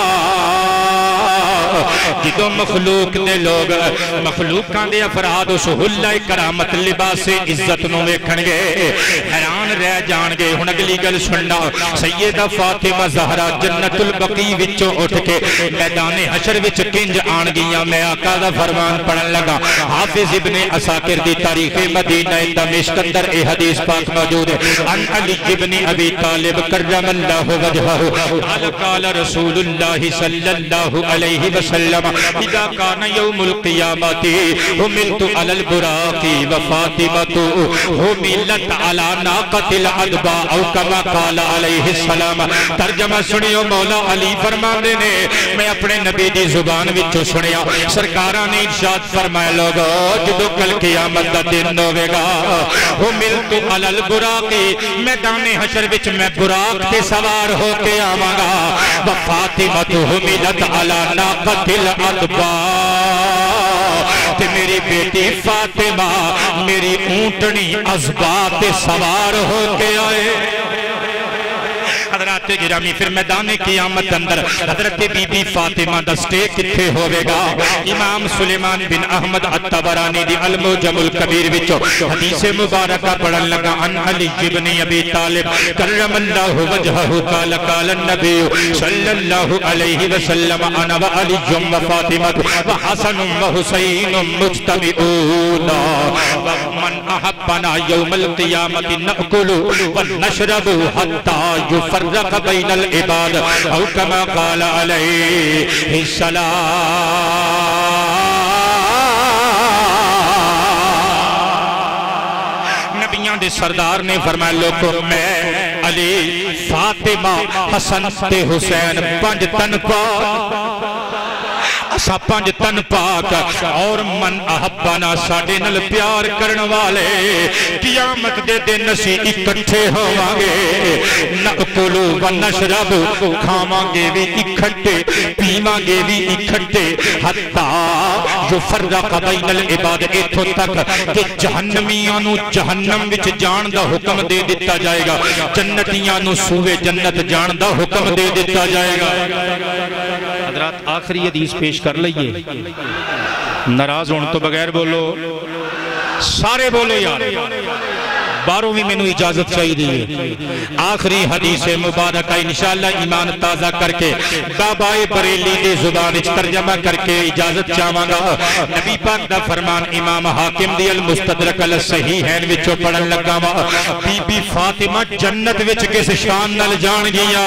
جدو مخلوق دے لوگ مخلوقان دے افراد اس حلہ کرامت لباس عزت نو ویکھن گے حیران رہ جان گے ہن اگلی گل سننا سیدہ فاطمہ زہرا جنت البقیع وچوں اٹھ کے میدان حشر وچ کنج آن گیاں میں آقا دا فرمان پڑھن لگا حافظ ابن عساکر دی تاریخ مدینہ دمشق اندر اے حدیث حدیث پاک موجود ہے عن علی ابن ابی طالب کرم اللہ وجہہ قال قال رسول اللہ صلی اللہ علیہ وسلم اذا کان یوم القیامت حملت علی البراق وفاطمۃ حملت علی ناقۃ العدباء او کما قال علیہ السلام۔ ترجمہ سنیو، مولا علی فرماندے نے میں اپنے نبی دی زبان وچوں سنیا، سرکاراں نے ارشاد فرمایا لوگو جدو کل قیامت دا دن ہوے گا حملت علی البراق میدان حشر وچ میں براق تے سوار ہو کے آواں گا، وفاطمۃ حملت علی ناقۃ العدباء تے میری بیٹی فاطمہ میری اونٹنی عذبا تے سوار ہو کے آئے۔ حضرات گرامی پھر میدان قیامت اندر حضرت بی بی فاطمہ دا سٹے کتھے ہوئے گا؟ امام سلیمان بن احمد الطبرانی دی المعجم الکبیر وچوں حدیث مبارکہ پڑھن لگا عن علی ابن ابی طالب کرم اللہ وجہہ قال قال النبی صلی اللہ علیہ وسلم انا وعلی و فاطمہ وحسن وحسین مجتمعون ومن احبنا یوم القیامت نأکل ونشرب حتی یفرق بین العباد او کما قال علیہ السلام۔ نبیان دے سردار نے فرمایا لوگوں میں علی فاطمہ حسن تے حسین پنج تن پاک اسا پنج تن پاک اور من احبانا ساڑے نل پیار کرن والے قیامت دے دن اسی اکٹھے ہوانگے نأکلو و نشرب کھامانگے بھی اکٹھے پیمانگے بھی اکٹھے حتی یفرق بین العباد ایتھو تک کہ جہنمیانو جہنم وچ جان دا حکم دے دیتا جائے گا، جنتیانو سوے جنت جان دا حکم دے دیتا جائے گا۔ حضرات آخری حدیث پیش کر لئیے، ناراض ہون تو بغیر بولو، سارے بولو یار، باروں میں میں اجازت چاہی دیئے۔ آخری حدیث مبارکہ انشاءاللہ ایمان تازہ کر کے بابائے بریلی دے زبان ترجمہ کر کے اجازت چاہواں گا۔ نبی پاک دا فرمان امام حاکم دی المستدرک الصحیحین وچوں پڑھن لگا وا بی بی فاطمہ جنت وچ کس شان نال جان گیا۔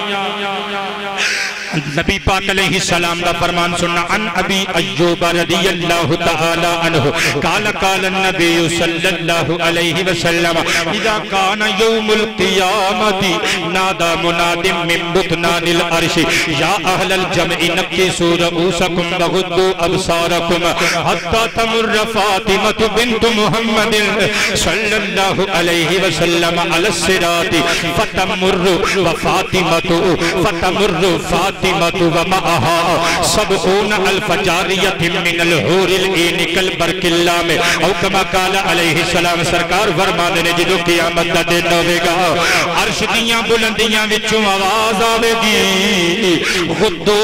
نبی پاک علیہ السلام دا فرمان سننا عن ابی ایوب رضی اللہ تعالی عنہ قال قال النبی صلی اللہ علیہ وسلم اذا کان یوم القیامت نادا مناد من بطنان العرش یا اہل الجمع نکسوا رؤوسکم وغضوا ابصارکم حتی تمر فاطمۃ بنت محمد صلی اللہ علیہ وسلم علی الصراط فتمر وفاطمۃ فتمر فاطمۃ ومعها سبعون الف جاریت من الحور العین کالبرق اللامع او کما قال علیہ السلام۔ سرکار فرماندے نے جدو قیامت دا دن ہوے گا عرش دیاں بلندیاں وچوں آواز آوے گی غضوا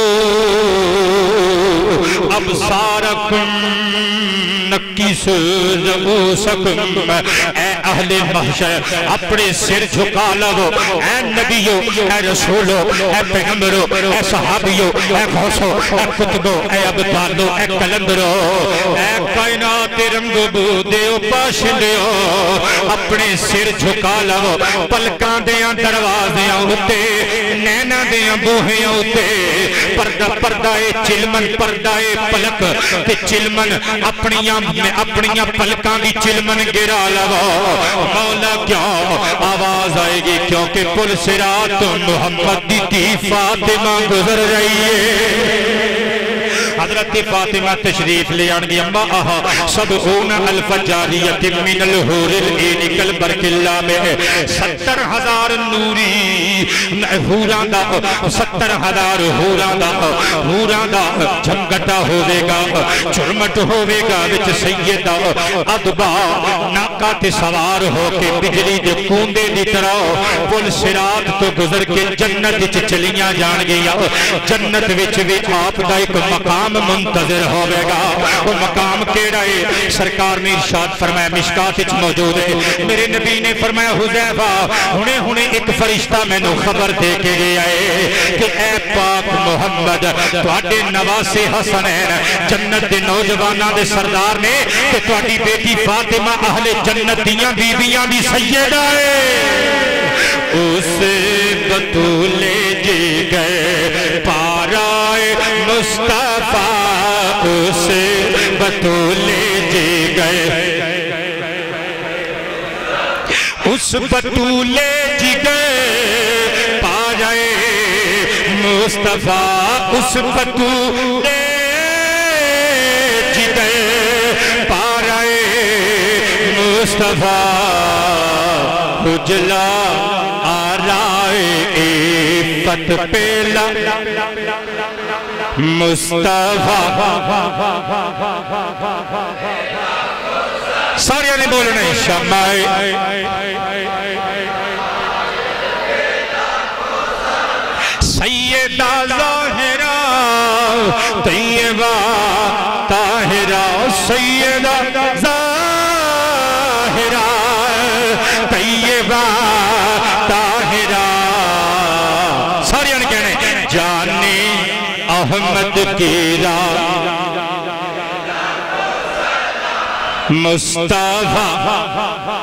ابصارکم نکسوا رؤوسکم، اے اہل محشر اپنے سر جھکا لو، اے نبیو، اے رسولو، اے پیغمبرو، اے صحابیو، اے غوثو، اے کتبو، اے ابدالو، اے کلندرو، اے کائنات رنگو بودیو باشندیو، اپنے سر جھکا لو، پلکاں دیاں دروازیاں ہوتے، نینا دیاں بوہیاں ہوتے، پردہ چلمن پردہ پلک تے چلمن اپنیاں پلکاں دی چلمن گرا لو، مولا کیوں آواز آئے گی کیونکہ پل صراط محمد دی فاطمہ گزر رہی ہے۔ حضرت فاطمہ تشریف لے آنگی اما آہا سبعون الف جاریت من الحور العین کالبرق اللامع 70,000 نوری حوران دا 70,000 حوران دا جھمگٹا ہوئے گا چرمٹ ہوئے گا وچ سیدہ ادبا ناکا تے سوار ہو کے بجلی دے کوندے دی طرح پل صراط تو گزر کے جنت وچ چلیاں جان گیا۔ جنت وچ بھی آپ دا ایک مقام مقام منتظر ہوئے گا. وہ مقام کیڑا ہے؟ سرکار نے ارشاد فرمایا مشکات اچ موجود ہے. میرے نبی نے فرمایا حذیفہ ہنے ایک فرشتہ میں نو خبر دے کے گیا ہے کہ اے پاک محمد تواڈے نواسے حسنین جنت دے نوجواناں دے سردار نے تے تواڈی بیٹی فاطمہ اہل جنت دیاں بیویاں دی سیدہ ہے. اس بطولے جی گئے پارائے مصطفیٰ اس بطولے جی گئے اس بطولے جی گئے پارائے مصطفیٰ اس بطولے جی گئے پارائے مصطفیٰ اجلا آرائے عفت پیلا مصطفیٰ. سارے نے بولنا ہے شمائے سیدہ ظاہرہ طیبہ طاہرہ سیدہ ظاہرہ طیبہ طاہرہ. سارے نے کہنے جانے احمد کی راہ مصطفیٰ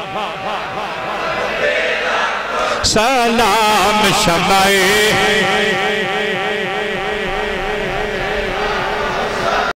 سلام شمائے